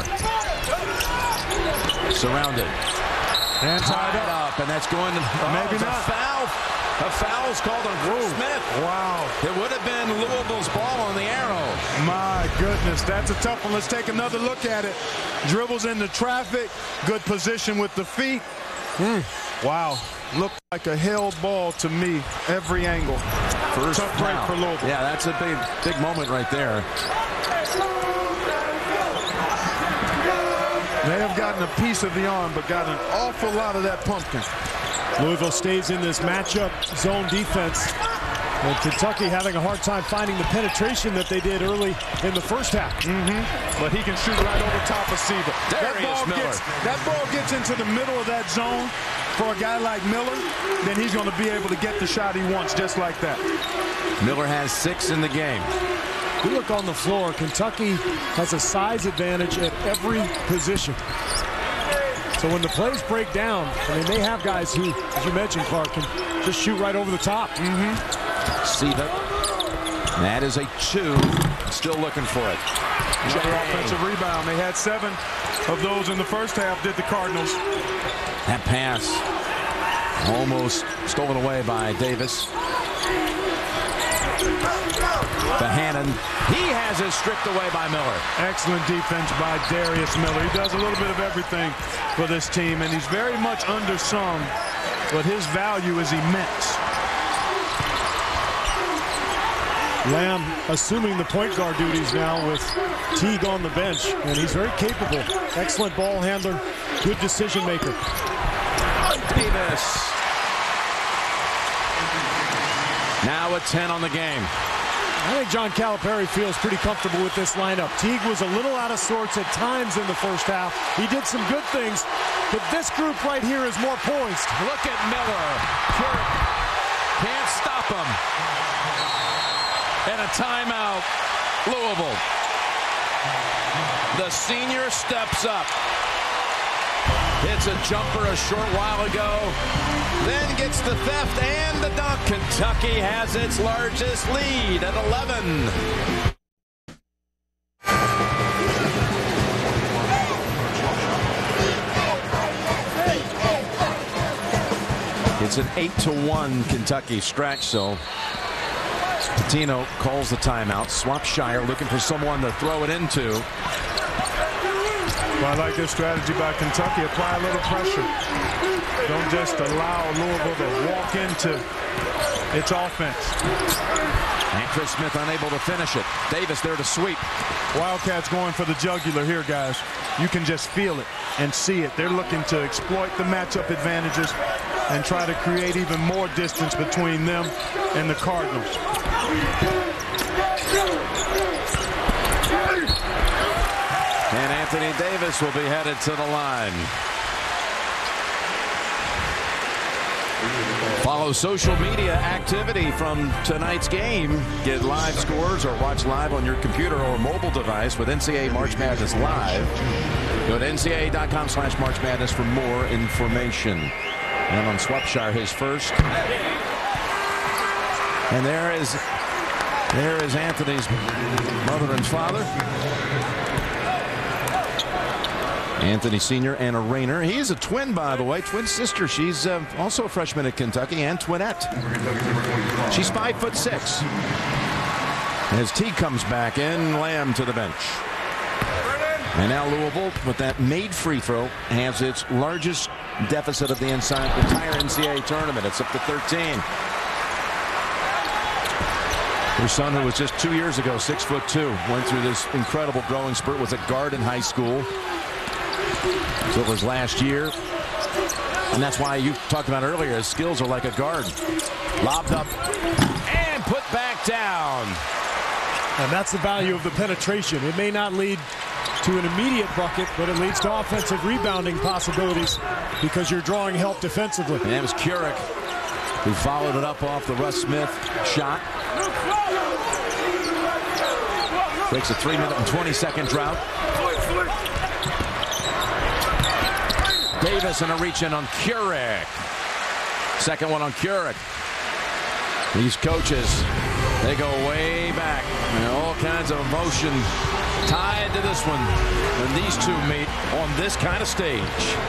Surrounded. And tied up. And that's going to maybe not. A foul. A foul's called on Chris Smith. Wow. It would have been Louisville's ball on the arrow. My goodness, that's a tough one. Let's take another look at it. Dribbles into traffic. Good position with the feet. Wow. Looked like a held ball to me, every angle. First tough break for Louisville. Yeah, that's a big moment right there. They have gotten a piece of the arm, but got an awful lot of that pumpkin. Louisville stays in this matchup zone defense. And Kentucky having a hard time finding the penetration that they did early in the first half. But he can shoot right over top of Siva. That ball gets into the middle of that zone for a guy like Miller, then he's going to be able to get the shot he wants just like that. Miller has 6 in the game. You look on the floor, Kentucky has a size advantage at every position. So when the plays break down, I mean, they have guys who, as you mentioned, Clark, can just shoot right over the top. Siva. That is a 2. Still looking for it. Another offensive rebound. They had 7 of those in the first half, did the Cardinals. That pass almost stolen away by Davis. Bohannon, he has it stripped away by Miller. Excellent defense by Darius Miller. He does a little bit of everything for this team, and he's very much undersung, but his value is immense. Lamb assuming the point guard duties now with Teague on the bench, and he's very capable. Excellent ball handler, good decision maker. Davis. Now a 10 on the game. I think John Calipari feels pretty comfortable with this lineup. Teague was a little out of sorts at times in the first half. He did some good things, but this group right here is more poised. Look at Miller. Can't stop him. And a timeout, Louisville. The senior steps up. Hits a jumper a short while ago. Then gets the theft and the dunk. Kentucky has its largest lead at 11. It's an 8-1 Kentucky stretch, so Patino calls the timeout. Swapshire looking for someone to throw it into. Well, I like this strategy by Kentucky. Apply a little pressure. Don't just allow Louisville to walk into its offense. And Chris Smith unable to finish it. Davis there to sweep. Wildcats going for the jugular here, guys. You can just feel it and see it. They're looking to exploit the matchup advantages and try to create even more distance between them and the Cardinals. And Anthony Davis will be headed to the line. Follow social media activity from tonight's game. Get live scores or watch live on your computer or mobile device with NCAA March Madness Live. Go to ncaa.com/March Madness for more information. And on Swapshire, his first. And there is Anthony's mother and father. Anthony Sr. and a Rayner. He is a twin, by the way. Twin sister. She's also a freshman at Kentucky and twinette. She's 5'6". As Teague comes back in, Lamb to the bench. And now Louisville, with that made free throw, has its largest deficit of the entire NCAA tournament. It's up to 13. Her son, who was just 2 years ago, 6'2", went through this incredible growing spurt, was a guard in high school. So it was last year. And that's why you talked about earlier, his skills are like a guard. Lobbed up and put back down. And that's the value of the penetration. It may not lead to an immediate bucket, but it leads to offensive rebounding possibilities because you're drawing help defensively. And that was Keurig, who followed it up off the Russ Smith shot. Breaks a 3-minute and 20-second drought. Davis and a reach in on Keurig. Second one on Keurig. These coaches, they go way back. And all kinds of emotion tied to this one when these two meet on this kind of stage.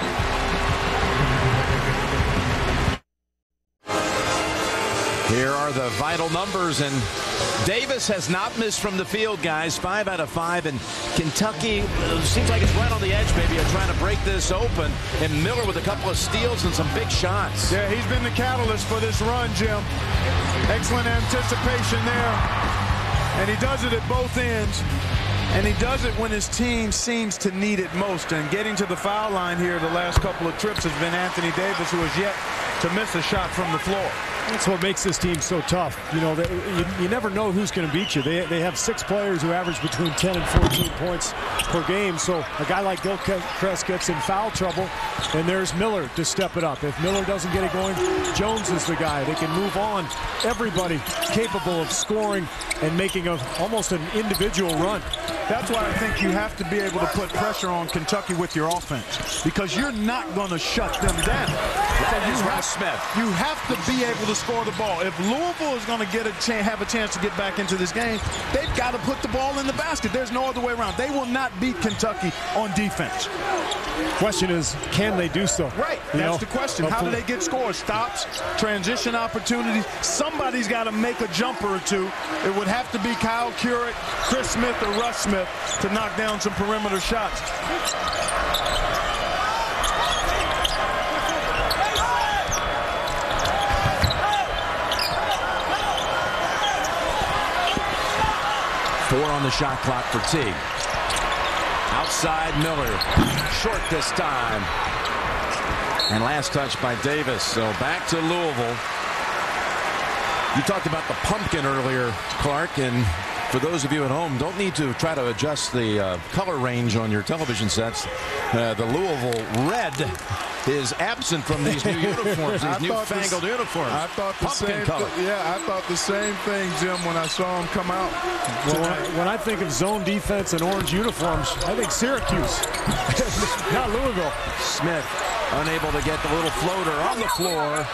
Here are the vital numbers, and Davis has not missed from the field, guys. 5 out of 5, and Kentucky seems like it's right on the edge, maybe, of trying to break this open. And Miller with a couple of steals and some big shots. Yeah, he's been the catalyst for this run, Jim. Excellent anticipation there, and he does it at both ends. And he does it when his team seems to need it most. And getting to the foul line here the last couple of trips has been Anthony Davis, who has yet to miss a shot from the floor. That's what makes this team so tough. You know, you never know who's going to beat you. They have 6 players who average between 10 and 14 points per game. So a guy like Gilchrist gets in foul trouble, and there's Miller to step it up. If Miller doesn't get it going, Jones is the guy. They can move on. Everybody capable of scoring and making almost an individual run. That's why I think you have to be able to put pressure on Kentucky with your offense, because you're not going to shut them down. You have to be able to score the ball. If Louisville is going to have a chance to get back into this game, they've got to put the ball in the basket. There's no other way around. They will not beat Kentucky on defense. Question is, can they do so? Right. That's the question. How do they get scores? Stops, transition opportunities. Somebody's got to make a jumper or two. It would have to be Kyle Keurig, Chris Smith, or Russ Smith to knock down some perimeter shots. Four on the shot clock for Teague. Outside Miller. Short this time. And last touch by Davis. So back to Louisville. You talked about the pumpkin earlier, Clark, and for those of you at home, don't need to try to adjust the color range on your television sets. The Louisville red is absent from these new uniforms, these newfangled uniforms. I thought the same thing. Yeah, I thought the same thing, Jim, when I saw him come out. Well, when I think of zone defense and orange uniforms, I think Syracuse, not Louisville. Smith unable to get the little floater on the floor.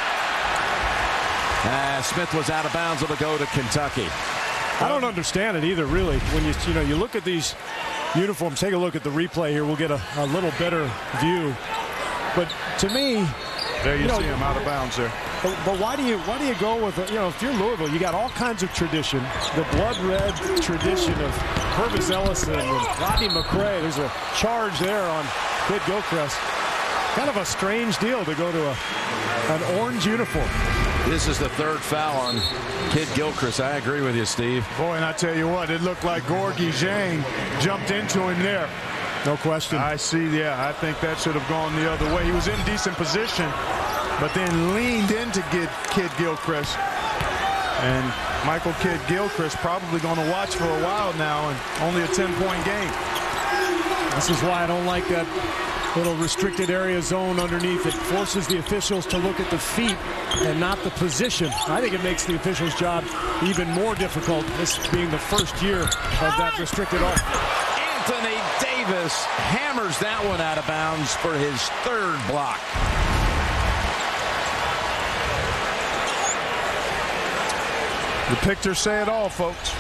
Smith was out of bounds. It'll go to Kentucky. I don't understand it either, really. When you look at these uniforms, take a look at the replay here. We'll get a little better view. But to me, there you see him out of bounds there. But why do you go with, if you're Louisville, you got all kinds of tradition. The blood red tradition of Purvis Ellison and Rodney McCray. There's a charge there on Kidd-Gilchrist. Kind of a strange deal to go to an orange uniform. This is the third foul on Kidd-Gilchrist. I agree with you, Steve. Boy, and I tell you what, it looked like Gorgie Zhang jumped into him there. No question. I think that should have gone the other way. He was in decent position, but then leaned into Kidd-Gilchrist. And Michael Kidd-Gilchrist probably going to watch for a while now, and only a 10-point game. This is why I don't like that little restricted area zone underneath. It forces the officials to look at the feet and not the position. I think it makes the officials' job even more difficult, this being the first year of that restricted offense. Anthony Davis hammers that one out of bounds for his third block. The pictures say it all, folks.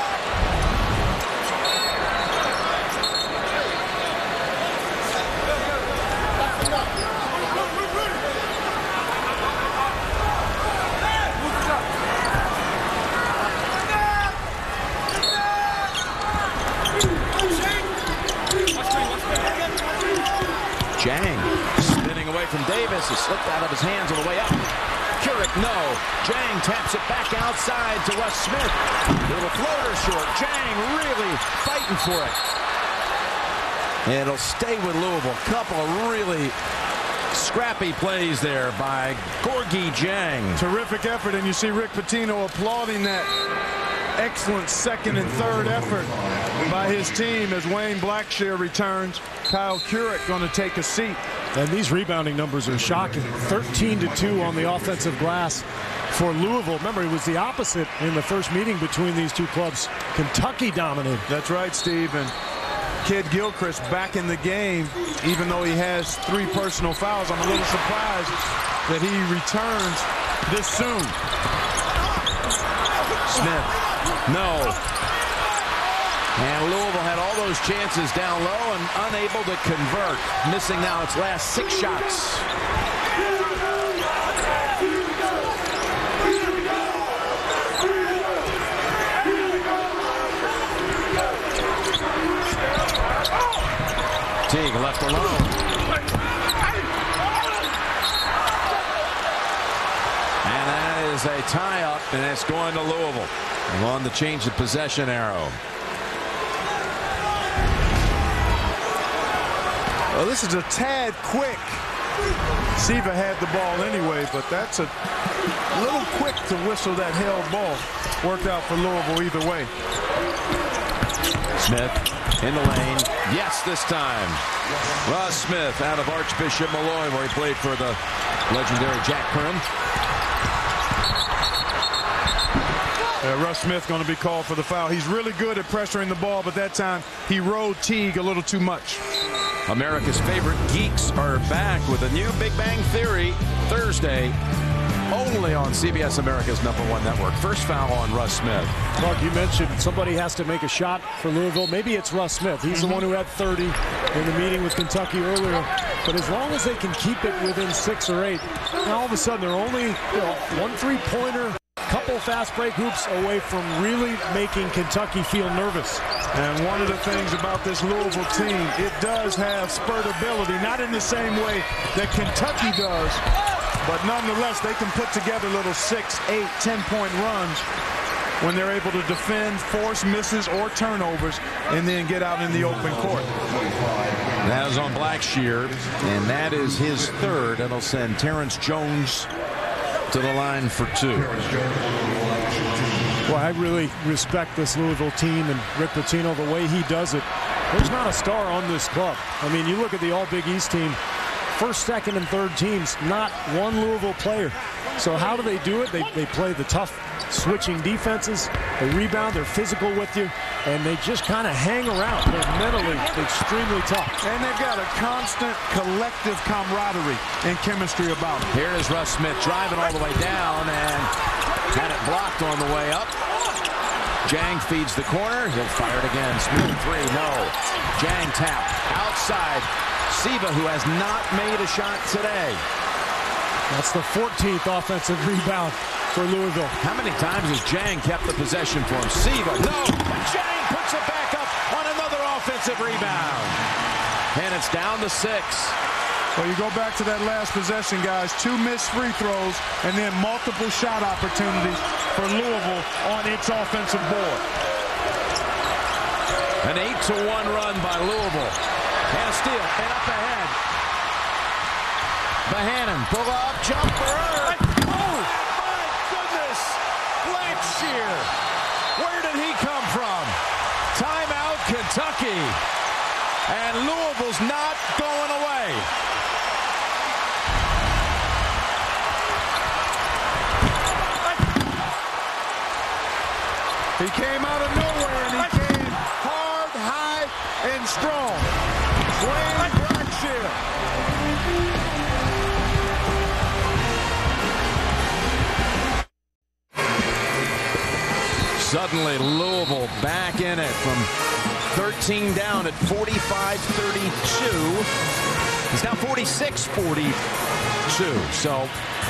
Zhang spinning away from Davis. It slipped out of his hands on the way up. Currick, no. Zhang taps it back outside to Russ Smith. Little floater short. Zhang really fighting for it. And it'll stay with Louisville. Couple of really scrappy plays there by Gorgie Zhang. Terrific effort, and you see Rick Pitino applauding that excellent second and third effort by his team as Wayne Blackshear returns. Kyle Currick going to take a seat. And these rebounding numbers are shocking. 13-2 on the offensive glass for Louisville. Remember, it was the opposite in the first meeting between these two clubs. Kentucky dominated. That's right, Steve. And Kidd-Gilchrist back in the game, even though he has 3 personal fouls. I'm a little surprised that he returns this soon. Smith, no. And Louisville had all those chances down low and unable to convert. Missing now its last 6 shots. Teague left alone. And that is a tie-up, and it's going to Louisville. On the change of possession arrow. Well, this is a tad quick. Siva had the ball anyway, but that's a little quick to whistle that held ball. Worked out for Louisville either way. Smith in the lane. Yes, this time. Russ Smith out of Archbishop Malloy, where he played for the legendary Jack Curran. Russ Smith going to be called for the foul. He's really good at pressuring the ball, but that time he rode Teague a little too much. America's favorite geeks are back with a new Big Bang Theory Thursday, only on CBS America's #1 network. First foul on Russ Smith. Mark, you mentioned somebody has to make a shot for Louisville. Maybe it's Russ Smith. He's the one who had 30 in the meeting with Kentucky earlier. But as long as they can keep it within 6 or 8, now all of a sudden they're only 1 3-pointer, couple fast break hoops away from really making Kentucky feel nervous. And one of the things about this Louisville team, it does have spurt ability, not in the same way that Kentucky does, but nonetheless, they can put together little 6, 8, 10-point runs when they're able to defend, force misses or turnovers, and then get out in the open court. That is on Blackshear, and that is his third. That'll send Terrence Jones to the line for 2. Well, I really respect this Louisville team and Rick Pitino, the way he does it. There's not a star on this club. I mean, you look at the All-Big East team, first, second, and third teams, not one Louisville player. So how do they do it? They play the tough switching defenses. They rebound. They're physical with you. And they just kind of hang around. They're mentally extremely tough. And they've got a constant collective camaraderie and chemistry about them. Here is Russ Smith driving all the way down and had it blocked on the way up. Jang feeds the corner. He'll fire it again. Smith three, no. Jang tap outside. Siva, who has not made a shot today. That's the 14th offensive rebound for Louisville. How many times has Jang kept the possession for him? Siva, no. Jang puts it back up on another offensive rebound. And it's down to 6. Well, you go back to that last possession, guys. 2 missed free throws and then multiple shot opportunities for Louisville on its offensive board. An 8-1 run by Louisville. And a steal, and up ahead. Bohannon, pull up, jumper. Oh, my goodness. Blackshear. Where did he come from? Timeout, Kentucky. And Louisville's not going away. He came out of nowhere, and he came hard, high, and strong. Wayne Blackshear. Suddenly, Louisville back in it from 13 down at 45-32. It's now 46-42. So,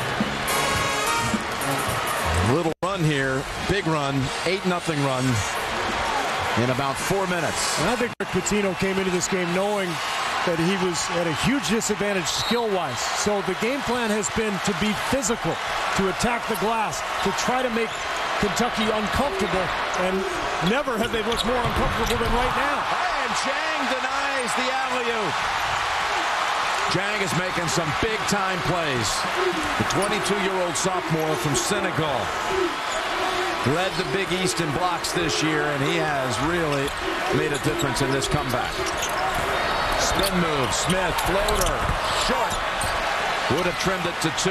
little run here, big run, 8-0 run in about 4 minutes. And I think Rick Pitino came into this game knowing that he was at a huge disadvantage skill-wise. So the game plan has been to be physical, to attack the glass, to try to make Kentucky uncomfortable, and never have they looked more uncomfortable than right now. And Jang denies the alley-oop. Jang is making some big-time plays. The 22-year-old sophomore from Senegal led the Big East in blocks this year, and he has really made a difference in this comeback. Spin move, Smith, floater, short. Would have trimmed it to 2.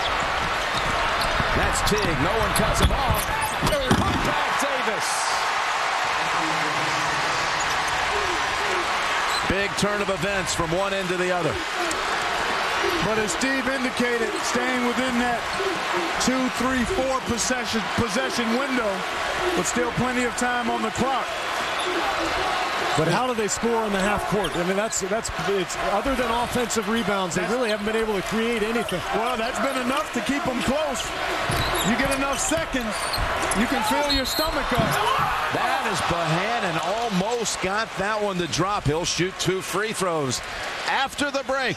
That's Teague. No one cuts him off. Back Davis. Big turn of events from one end to the other. But as Steve indicated, staying within that 2, 3, 4 possession window, but still plenty of time on the clock. But how do they score in the half court? I mean, it's other than offensive rebounds, they really haven't been able to create anything. Well, that's been enough to keep them close. You get enough seconds, you can fill your stomach up. That is Bohannon, almost got that one to drop. He'll shoot 2 free throws after the break.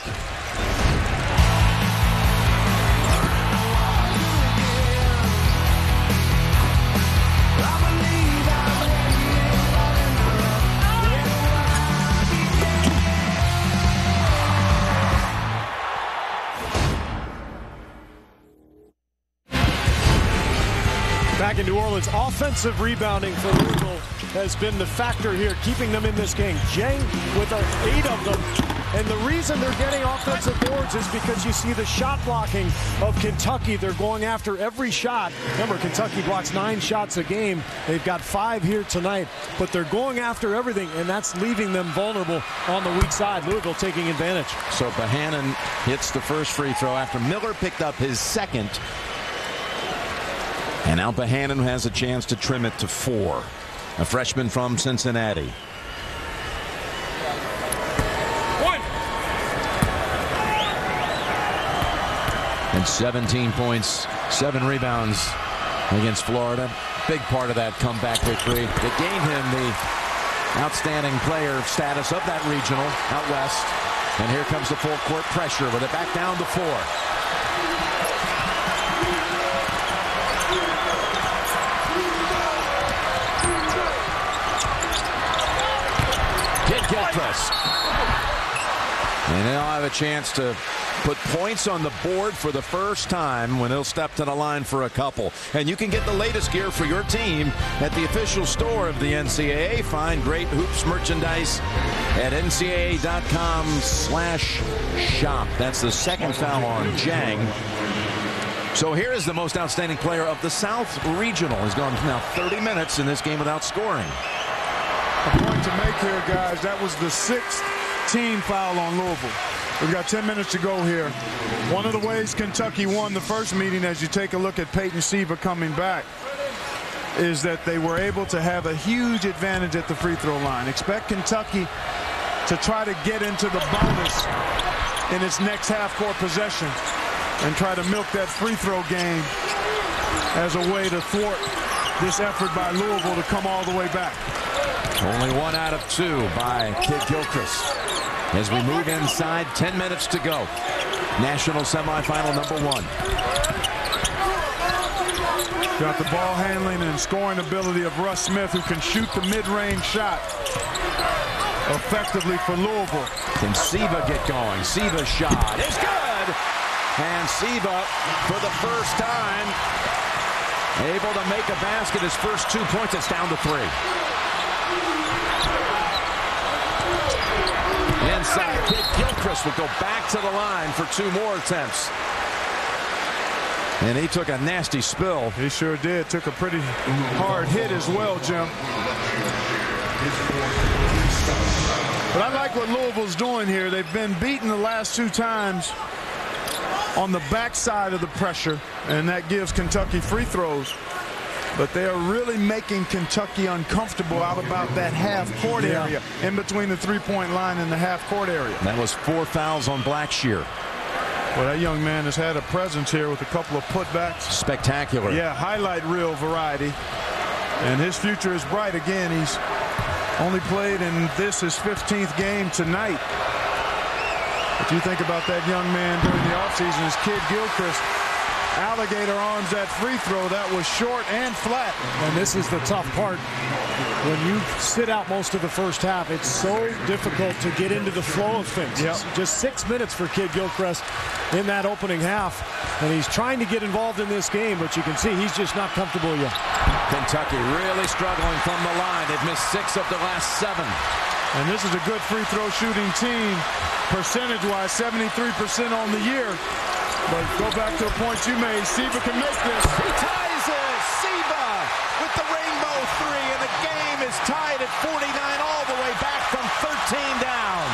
Back in New Orleans, offensive rebounding for Louisville has been the factor here, keeping them in this game. Jang with 8 of them. And the reason they're getting offensive boards is because you see the shot blocking of Kentucky. They're going after every shot. Remember, Kentucky blocks 9 shots a game. They've got 5 here tonight. But they're going after everything, and that's leaving them vulnerable on the weak side. Louisville taking advantage. So Bohannon hits the first free throw after Miller picked up his second. And now Bohannon has a chance to trim it to 4. A freshman from Cincinnati. And 17 points, 7 rebounds against Florida. Big part of that comeback victory. They gained him the outstanding player status of that regional out west. And here comes the full court pressure with it back down to 4. Kidd-Gilchrist. And they'll have a chance to put points on the board for the first time when they'll step to the line for a couple. And you can get the latest gear for your team at the official store of the NCAA. Find great hoops merchandise at ncaa.com/shop. That's the second foul on Jang. So here is the most outstanding player of the South Regional. He's gone now 30 minutes in this game without scoring. A point to make here, guys. That was the 6th team foul on Louisville. We've got 10 minutes to go here. One of the ways Kentucky won the first meeting, as you take a look at Peyton Siva coming back, is that they were able to have a huge advantage at the free throw line. Expect Kentucky to try to get into the bonus in its next half-court possession and try to milk that free throw game as a way to thwart this effort by Louisville to come all the way back. Only 1 out of 2 by Kidd-Gilchrist. As we move inside, 10 minutes to go. National semifinal number 1. Got the ball handling and scoring ability of Russ Smith, who can shoot the mid-range shot effectively for Louisville. Can Siva get going? Siva's shot is good. And Siva, for the first time, able to make a basket. His first 2 points. It's down to 3. Inside, Kidd-Gilchrist will go back to the line for 2 more attempts. And he took a nasty spill. He sure did. Took a pretty hard hit as well, Jim. But I like what Louisville's doing here. They've been beaten the last 2 times on the backside of the pressure, and that gives Kentucky free throws. But they are really making Kentucky uncomfortable out about that half-court area, in between the three-point line and the half-court area. That was 4 fouls on Blackshear. Well, that young man has had a presence here with a couple of putbacks. Spectacular. Yeah, highlight reel variety. And his future is bright. Again, he's only played in his 15th game tonight. But you think about that young man during the offseason, as Kidd-Gilchrist, alligator arms that free throw. That was short and flat. And this is the tough part. When you sit out most of the first half, it's so difficult to get into the flow of things. Yep. Just 6 minutes for Kidd-Gilchrist in that opening half. And he's trying to get involved in this game, but you can see he's just not comfortable yet. Kentucky really struggling from the line. They've missed 6 of the last 7. And this is a good free throw shooting team. Percentage-wise, 73% on the year. But go back to a point you made. Siva can make this. He ties it. Siva with the rainbow 3, and the game is tied at 49 all the way back from 13 down.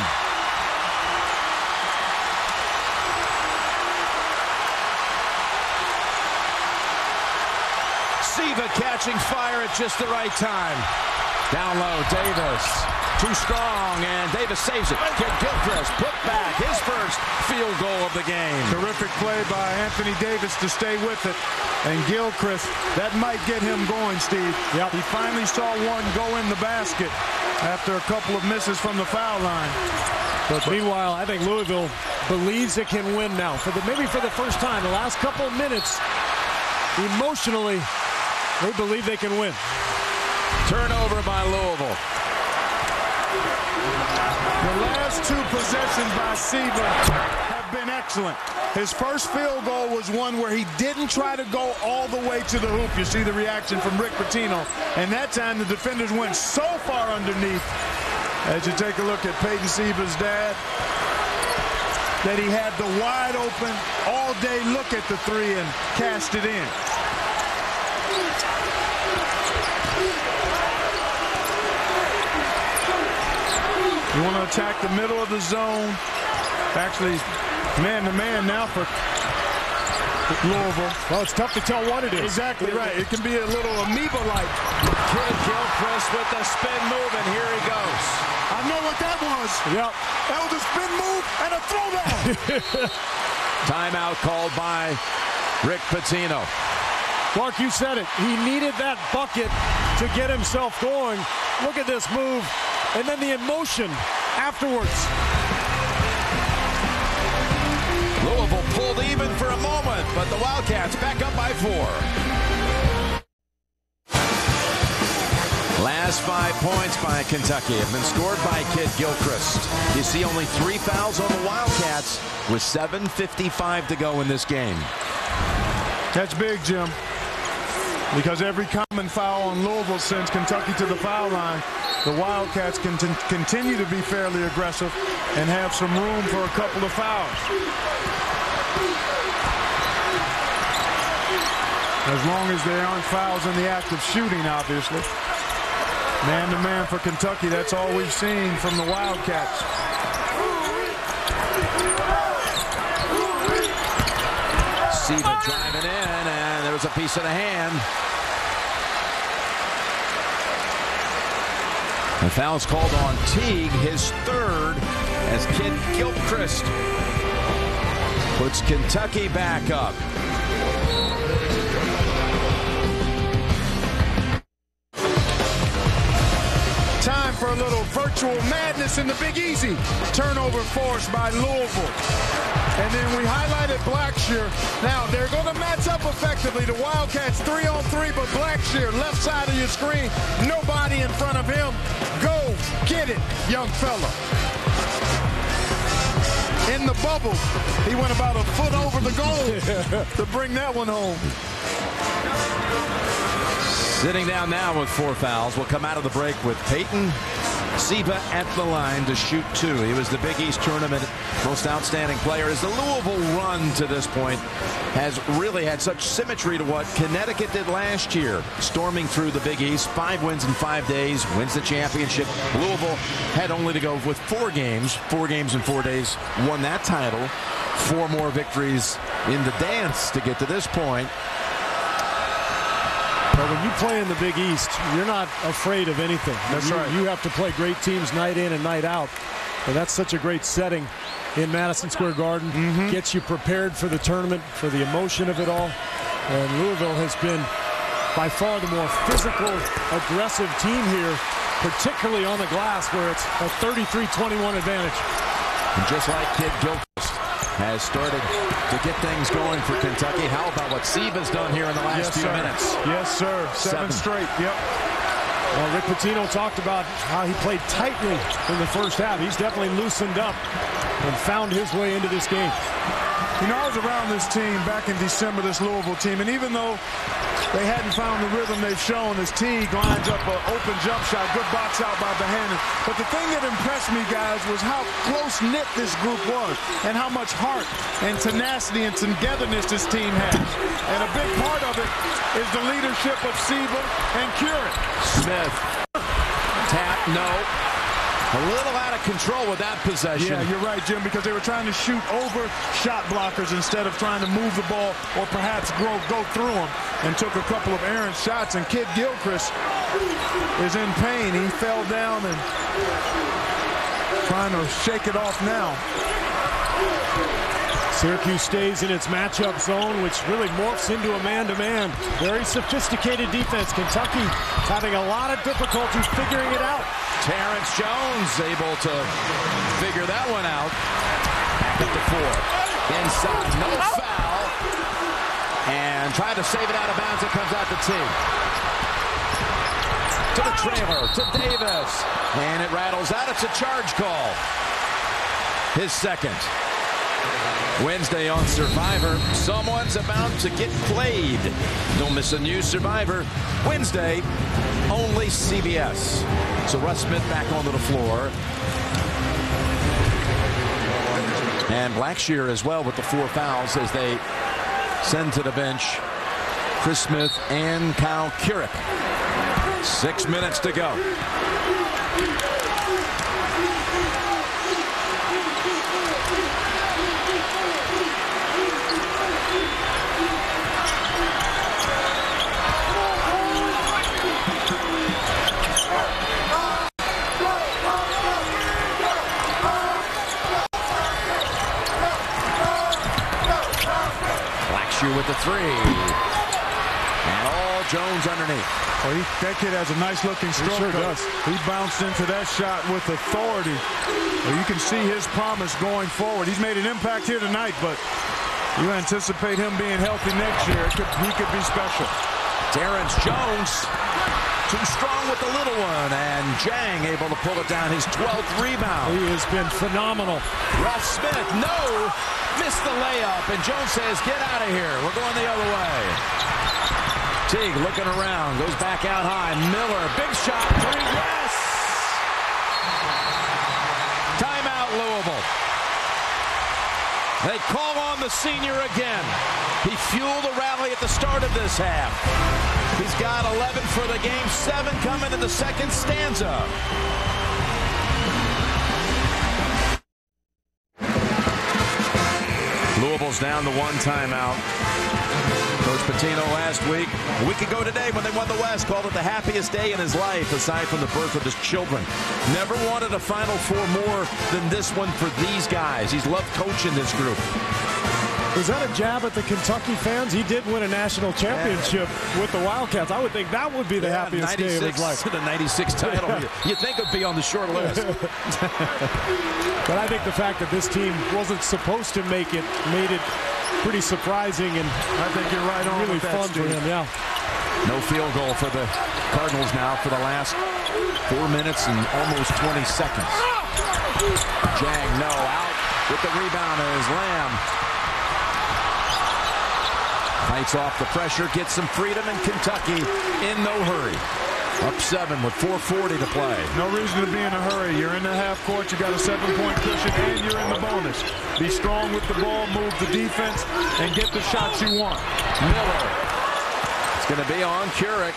Siva catching fire at just the right time. Down low, Davis. Too strong, and Davis saves it. Kidd-Gilchrist put back his first field goal of the game. Terrific play by Anthony Davis to stay with it. And Gilchrist, that might get him going, Steve. Yep. He finally saw one go in the basket after a couple of misses from the foul line. But meanwhile, I think Louisville believes it can win now. Maybe for the first time, the last couple of minutes, emotionally, they believe they can win. Turnover by Louisville. The last 2 possessions by Siva have been excellent. His first field goal was one where he didn't try to go all the way to the hoop. You see the reaction from Rick Pitino. And that time the defenders went so far underneath, as you take a look at Peyton Siva's dad, that he had the wide open all day look at the 3 and cast it in. You want to attack the middle of the zone. Actually, man-to-man now for Louisville. Well, it's tough to tell what it is. Exactly right. It can be a little amoeba-like. Kidd-Gilchrist with the spin move, and here he goes. I know what that was. Yep. That was a spin move and a throwdown. Timeout called by Rick Pitino. Clark, you said it. He needed that bucket to get himself going. Look at this move. And then the emotion afterwards. Louisville pulled even for a moment, but the Wildcats back up by 4. Last 5 5 points by Kentucky have been scored by Kidd-Gilchrist. You see only 3 fouls on the Wildcats with 7:55 to go in this game. That's big, Jim, because every common foul on Louisville sends Kentucky to the foul line. The Wildcats can continue to be fairly aggressive and have some room for a couple of fouls. As long as there aren't fouls in the act of shooting, obviously. Man-to-man for Kentucky, that's all we've seen from the Wildcats. Siva driving in, and there was a piece of the hand. The foul's called on Teague, his third, as Kidd-Gilchrist puts Kentucky back up. Time for a little virtual madness in the Big Easy. Turnover forced by Louisville. And then we highlighted Blackshear. Now, they're going to match up effectively. The Wildcats 3-on-3, but Blackshear, left side of your screen, nobody in front of him. Go get it, young fella. In the bubble, he went about a foot over the goal to bring that one home. Sitting down now with 4 fouls. We'll come out of the break with Peyton Siva at the line to shoot 2. He was the Big East Tournament most outstanding player. As the Louisville run to this point has really had such symmetry to what Connecticut did last year, storming through the Big East, 5 wins in 5 days, wins the championship. Louisville had only to go with 4 games in 4 days, won that title. 4 more victories in the dance to get to this point. But when you play in the Big East, you're not afraid of anything. That's right. You have to play great teams night in and night out. And that's such a great setting in Madison Square Garden. Gets you prepared for the tournament, for the emotion of it all. And Louisville has been by far the more physical, aggressive team here, particularly on the glass where it's a 33-21 advantage. And just like Kidd-Gilchrist has started to get things going for Kentucky. How about what Siva's done here in the last few minutes? Yes, sir. 7 straight. Yep. Well, Rick Pitino talked about how he played tightly in the first half. He's definitely loosened up and found his way into this game. You know, I was around this team back in December, this Louisville team, and even though they hadn't found the rhythm they've shown as Teague lines up an open jump shot, good box out by Bohannon. But the thing that impressed me, guys, was how close-knit this group was and how much heart and tenacity and togetherness this team has. And a big part of it is the leadership of Siva and Curran. Smith. Tap, no. A little out of control with that possession. Yeah, you're right, Jim, because they were trying to shoot over shot blockers instead of trying to move the ball or perhaps go through them, and took a couple of errant shots. And Kidd-Gilchrist is in pain. He fell down and trying to shake it off now. Syracuse stays in its matchup zone, which really morphs into a man-to-man. Very sophisticated defense. Kentucky having a lot of difficulty figuring it out. Terrence Jones able to figure that one out. Back up to 4. Inside, no foul. And trying to save it out of bounds. It comes out to Teague. To the trailer, to Davis. And it rattles out. It's a charge call. His second. Wednesday on Survivor, someone's about to get played. Don't miss a new Survivor. Wednesday, only CBS. So Russ Smith back onto the floor. And Blackshear as well with the 4 fouls as they send to the bench Chris Smith and Kyle Curran. 6 minutes to go. With the 3. And all Jones underneath. Well, that kid has a nice-looking stroke. He sure does. He bounced into that shot with authority. Well, you can see his promise going forward. He's made an impact here tonight, but you anticipate him being healthy next year. He could be special. Terrence Jones Too strong with the little one, and Jang able to pull it down, his 12th rebound. He has been phenomenal. Russ Smith, no, missed the layup, and Jones says, get out of here. We're going the other way. Teague looking around, goes back out high. Miller, big shot, three, yes! Timeout, Louisville. They call on the senior again. He fueled the rally at the start of this half. He's got 11 for the game, 7 coming in the second stanza. Louisville's down to 1 timeout. Coach Pitino last week, a week ago today when they won the West, called it the happiest day in his life aside from the birth of his children. Never wanted a Final Four more than this one for these guys. He's loved coaching this group. Was that a jab at the Kentucky fans? He did win a national championship with the Wildcats. I would think that would be the happiest day of his life. The 96 title. You'd think it would be on the short list. But I think the fact that this team wasn't supposed to make it made it pretty surprising, and I think you're right on. Really fun for him, yeah. No field goal for the Cardinals now for the last 4 minutes and almost 20 seconds. Jang, no, out with the rebound is Lamb. Fights off the pressure, gets some freedom in Kentucky in no hurry. Up 7 with 4:40 to play. No reason to be in a hurry. You're in the half court. You got a 7-point cushion, and you're in the bonus. Be strong with the ball, move the defense, and get the shots you want. Miller. It's going to be on Keurig.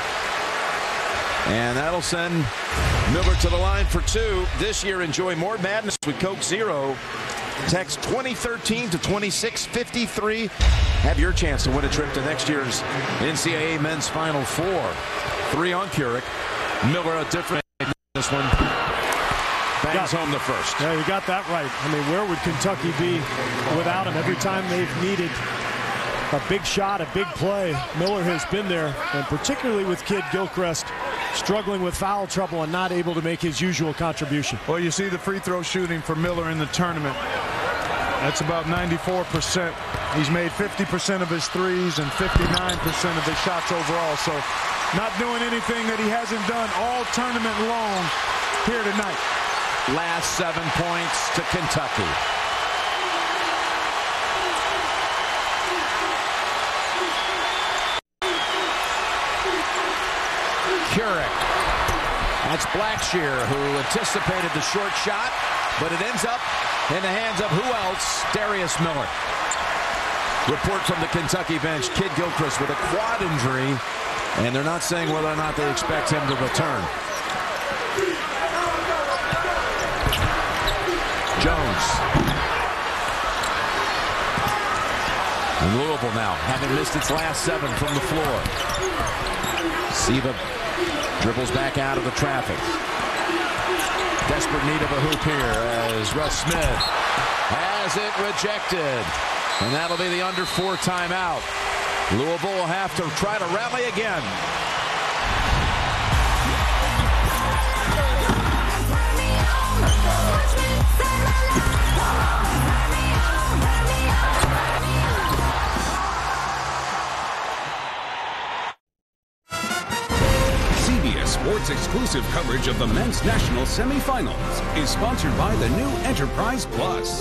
And that'll send Miller to the line for 2. This year, enjoy more madness with Coke Zero. Text 2013 to 2653. Have your chance to win a trip to next year's NCAA Men's Final Four. 3 on Keurig. Miller a different this one. Bangs home the first. Yeah, you got that right. I mean, where would Kentucky be without him? Every time they've needed a big shot, a big play, Miller has been there, and particularly with Kidd-Gilchrist struggling with foul trouble and not able to make his usual contribution. Well, you see the free throw shooting for Miller in the tournament. That's about 94%. He's made 50% of his threes and 59% of his shots overall. So not doing anything that he hasn't done all tournament long here tonight. Last 7 points to Kentucky. Keurig. That's Blackshear, who anticipated the short shot, but it ends up in the hands of who else? Darius Miller. Report from the Kentucky bench, Kidd-Gilchrist with a quad injury, and they're not saying whether or not they expect him to return. Jones. And Louisville now, having missed its last 7 from the floor. Siva dribbles back out of the traffic. Desperate need of a hoop here as Russ Smith has it rejected. And that'll be the under 4 timeout. Louisville will have to try to rally again. Sports exclusive coverage of the men's national semifinals is sponsored by the new Enterprise Plus.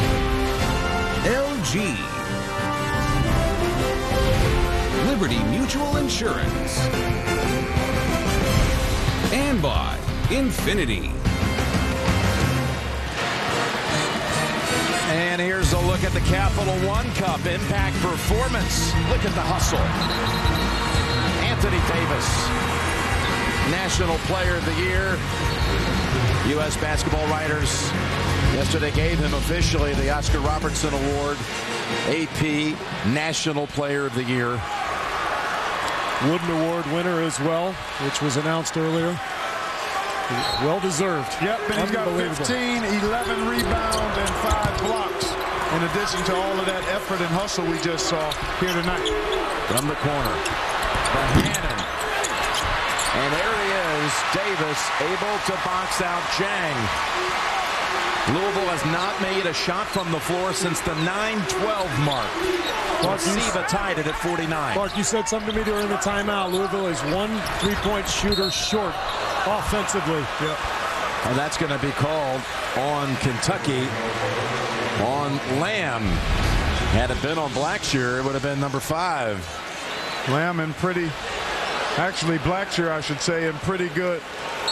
LG. Liberty Mutual Insurance. And by Infinity. And here's a look at the Capital One Cup impact performance. Look at the hustle. Anthony Davis, National Player of the Year. U.S. basketball writers yesterday gave him officially the Oscar Robertson Award. AP National Player of the Year. Wooden Award winner as well, which was announced earlier. Well deserved. Yep, and he's got 15, 11 rebounds, and 5 blocks. In addition to all of that effort and hustle we just saw here tonight. From the corner, Bohannon. And there he is, Davis able to box out Jang. Louisville has not made a shot from the floor since the 9-12 mark. Siva tied it at 49. Clark, you said something to me during the timeout. Louisville is 1 3-point shooter short offensively. Yep. And that's going to be called on Kentucky, on Lamb. Had it been on Blackshear, it would have been number 5. Lamb in pretty, actually Blackshear, I should say, in pretty good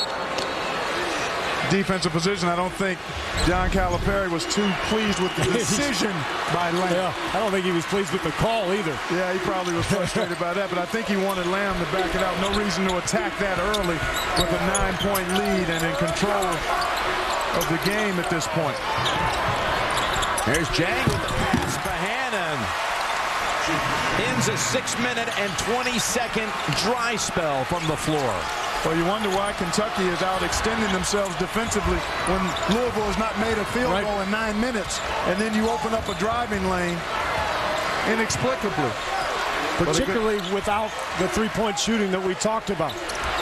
defensive position. I don't think John Calipari was too pleased with the decision by Lamb. Yeah, I don't think he was pleased with the call either. Yeah, he probably was frustrated by that, but I think he wanted Lamb to back it out. No reason to attack that early with a 9-point lead and in control of the game at this point. There's Jang with the pass. Bohannon ends a 6-minute and 20-second dry spell from the floor. Well, you wonder why Kentucky is out extending themselves defensively when Louisville has not made a field goal in 9 minutes, and then you open up a driving lane inexplicably. Particularly without the 3-point shooting that we talked about.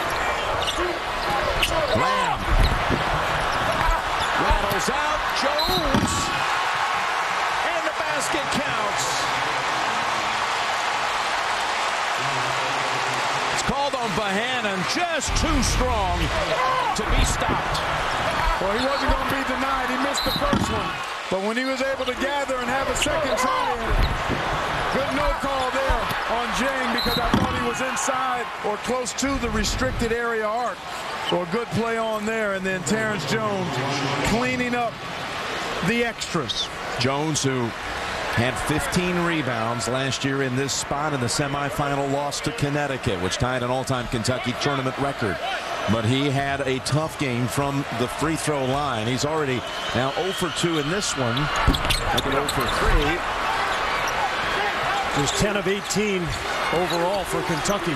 Lamb rattles out. Jones. And the basket counts. Called on Bohannon, just too strong to be stopped. Well, he wasn't going to be denied. He missed the first one. But when he was able to gather and have a second try in it, good no call there on Jang because I thought he was inside or close to the restricted area arc. So a good play on there. And then Terrence Jones cleaning up the extras. Jones, who had 15 rebounds last year in this spot in the semifinal loss to Connecticut, which tied an all-time Kentucky tournament record. But he had a tough game from the free throw line. He's already now 0 for 2 in this one. Look at 0 for 3. There's 10 of 18 overall for Kentucky.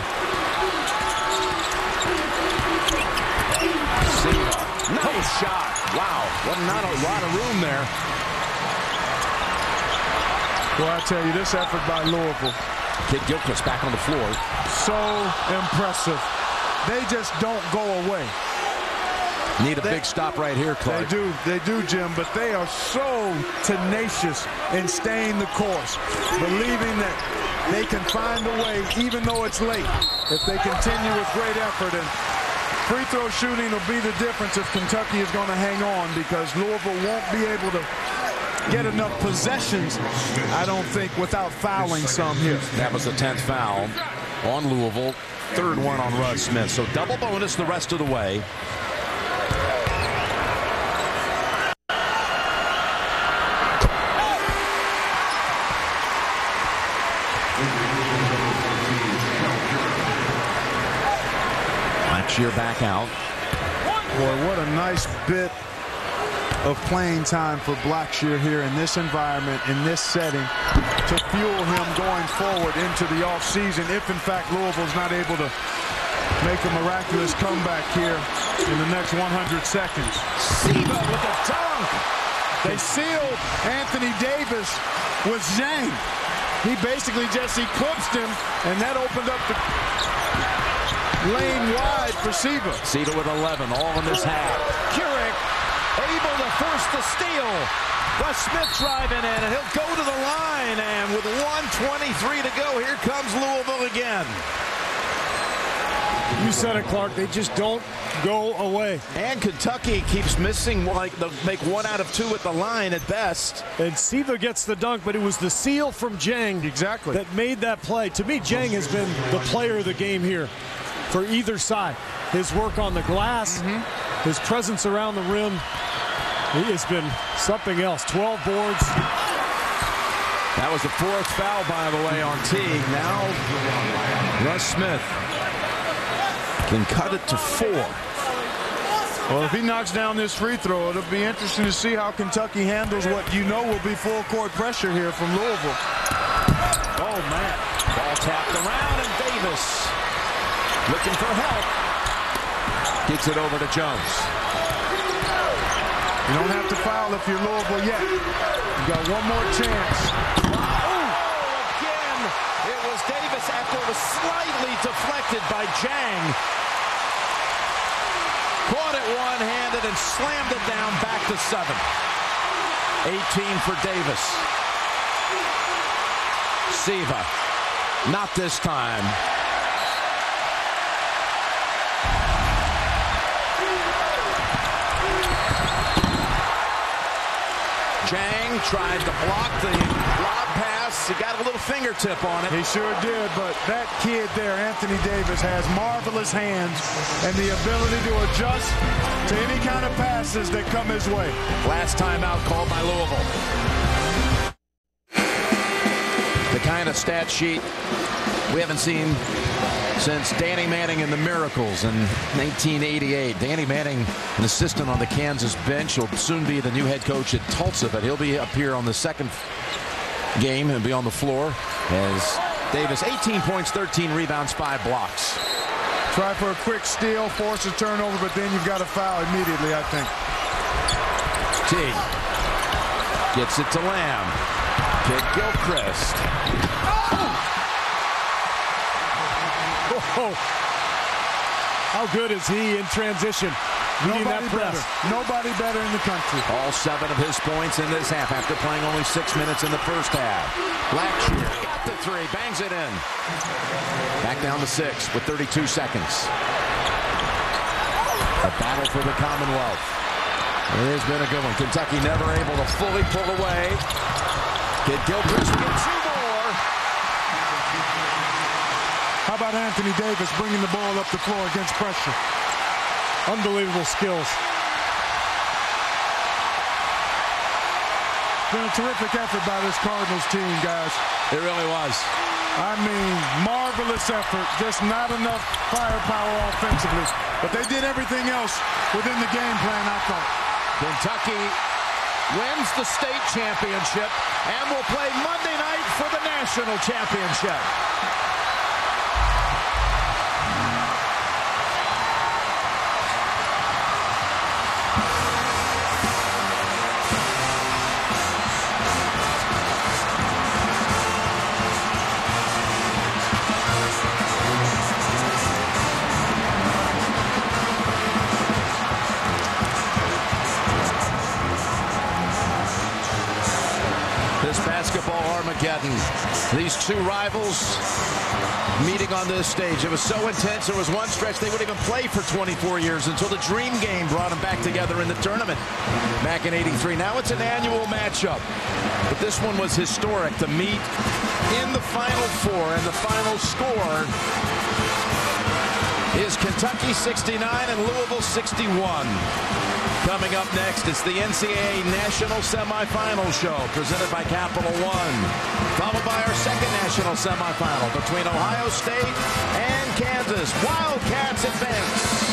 Nice shot. Wow. Well, not a lot of room there. Well, I tell you, this effort by Louisville. Kidd-Gilchrist back on the floor. So impressive. They just don't go away. Need a big stop right here, Clark. They do, Jim, but they are so tenacious in staying the course, believing that they can find a way, even though it's late, if they continue with great effort. And free throw shooting will be the difference if Kentucky is going to hang on, because Louisville won't be able to get enough possessions, I don't think, without fouling some here. That was the 10th foul on Louisville. 3rd one on Russ Smith. So double bonus the rest of the way. Blackshear back out. Boy, what a nice bit of playing time for Blackshear here in this environment, in this setting, to fuel him going forward into the offseason if, in fact, Louisville's not able to make a miraculous comeback here in the next 100 seconds. Siva with a dunk. They sealed Anthony Davis with Zhang. He basically just eclipsed him, and that opened up the lane wide for Siva. Siva with 11, all in this half. Keurig able to force the steal. Russ Smith driving in, and he'll go to the line. And with 1:23 to go, here comes Louisville again. You said it, Clark. They just don't go away. And Kentucky keeps missing, like, they'll make 1 out of 2 at the line at best. And Siva gets the dunk, but it was the seal from Jang that made that play. To me, Jang has been the player of the game here for either side. His work on the glass, his presence around the rim, he has been something else. 12 boards. That was the 4th foul, by the way, on Teague. Now, Russ Smith can cut it to 4. Well, if he knocks down this free throw, it'll be interesting to see how Kentucky handles what you know will be full court pressure here from Louisville. Oh, man. Ball tapped around, and Davis looking for help. Kicks it over to Jones. You don't have to foul if you're Louisville yet. You got one more chance. Again, it was Davis after it was slightly deflected by Jang. Caught it one-handed and slammed it down back to 7. 18 for Davis. Siva, not this time. Chang tried to block the lob pass. He got a little fingertip on it. He sure did, but that kid there, Anthony Davis, has marvelous hands and the ability to adjust to any kind of passes that come his way. Last timeout called by Louisville. The kind of stat sheet we haven't seen since Danny Manning and the Miracles in 1988. Danny Manning, an assistant on the Kansas bench. He'll soon be the new head coach at Tulsa, but he'll be up here on the second game and be on the floor as Davis, 18 points, 13 rebounds, 5 blocks. Try for a quick steal, force a turnover, but then you've got to foul immediately, I think. Teague gets it to Lamb. Kidd-Gilchrist. Oh, how good is he in transition? Nobody better in the country. All 7 of his points in this half after playing only 6 minutes in the first half. Blackshear got the 3, bangs it in. Back down to 6 with 32 seconds. A battle for the Commonwealth. It has been a good one. Kentucky never able to fully pull away. Kidd-Gilchrist will get 2 more. How about Anthony Davis bringing the ball up the floor against pressure? Unbelievable skills. Been a terrific effort by this Cardinals team, guys. It really was. I mean, marvelous effort. Just not enough firepower offensively. But they did everything else within the game plan, I thought. Kentucky wins the state championship and will play Monday night for the national championship. Basketball Armageddon. These 2 rivals meeting on this stage. It was so intense. There was one stretch they wouldn't even play for 24 years until the Dream Game brought them back together in the tournament back in '83. Now it's an annual matchup. But this one was historic to meet in the Final Four, and the final score is Kentucky 69 and Louisville 61. Coming up next, it's the NCAA National Semifinal Show presented by Capital One, followed by our second national semifinal between Ohio State and Kansas. Wildcats advance.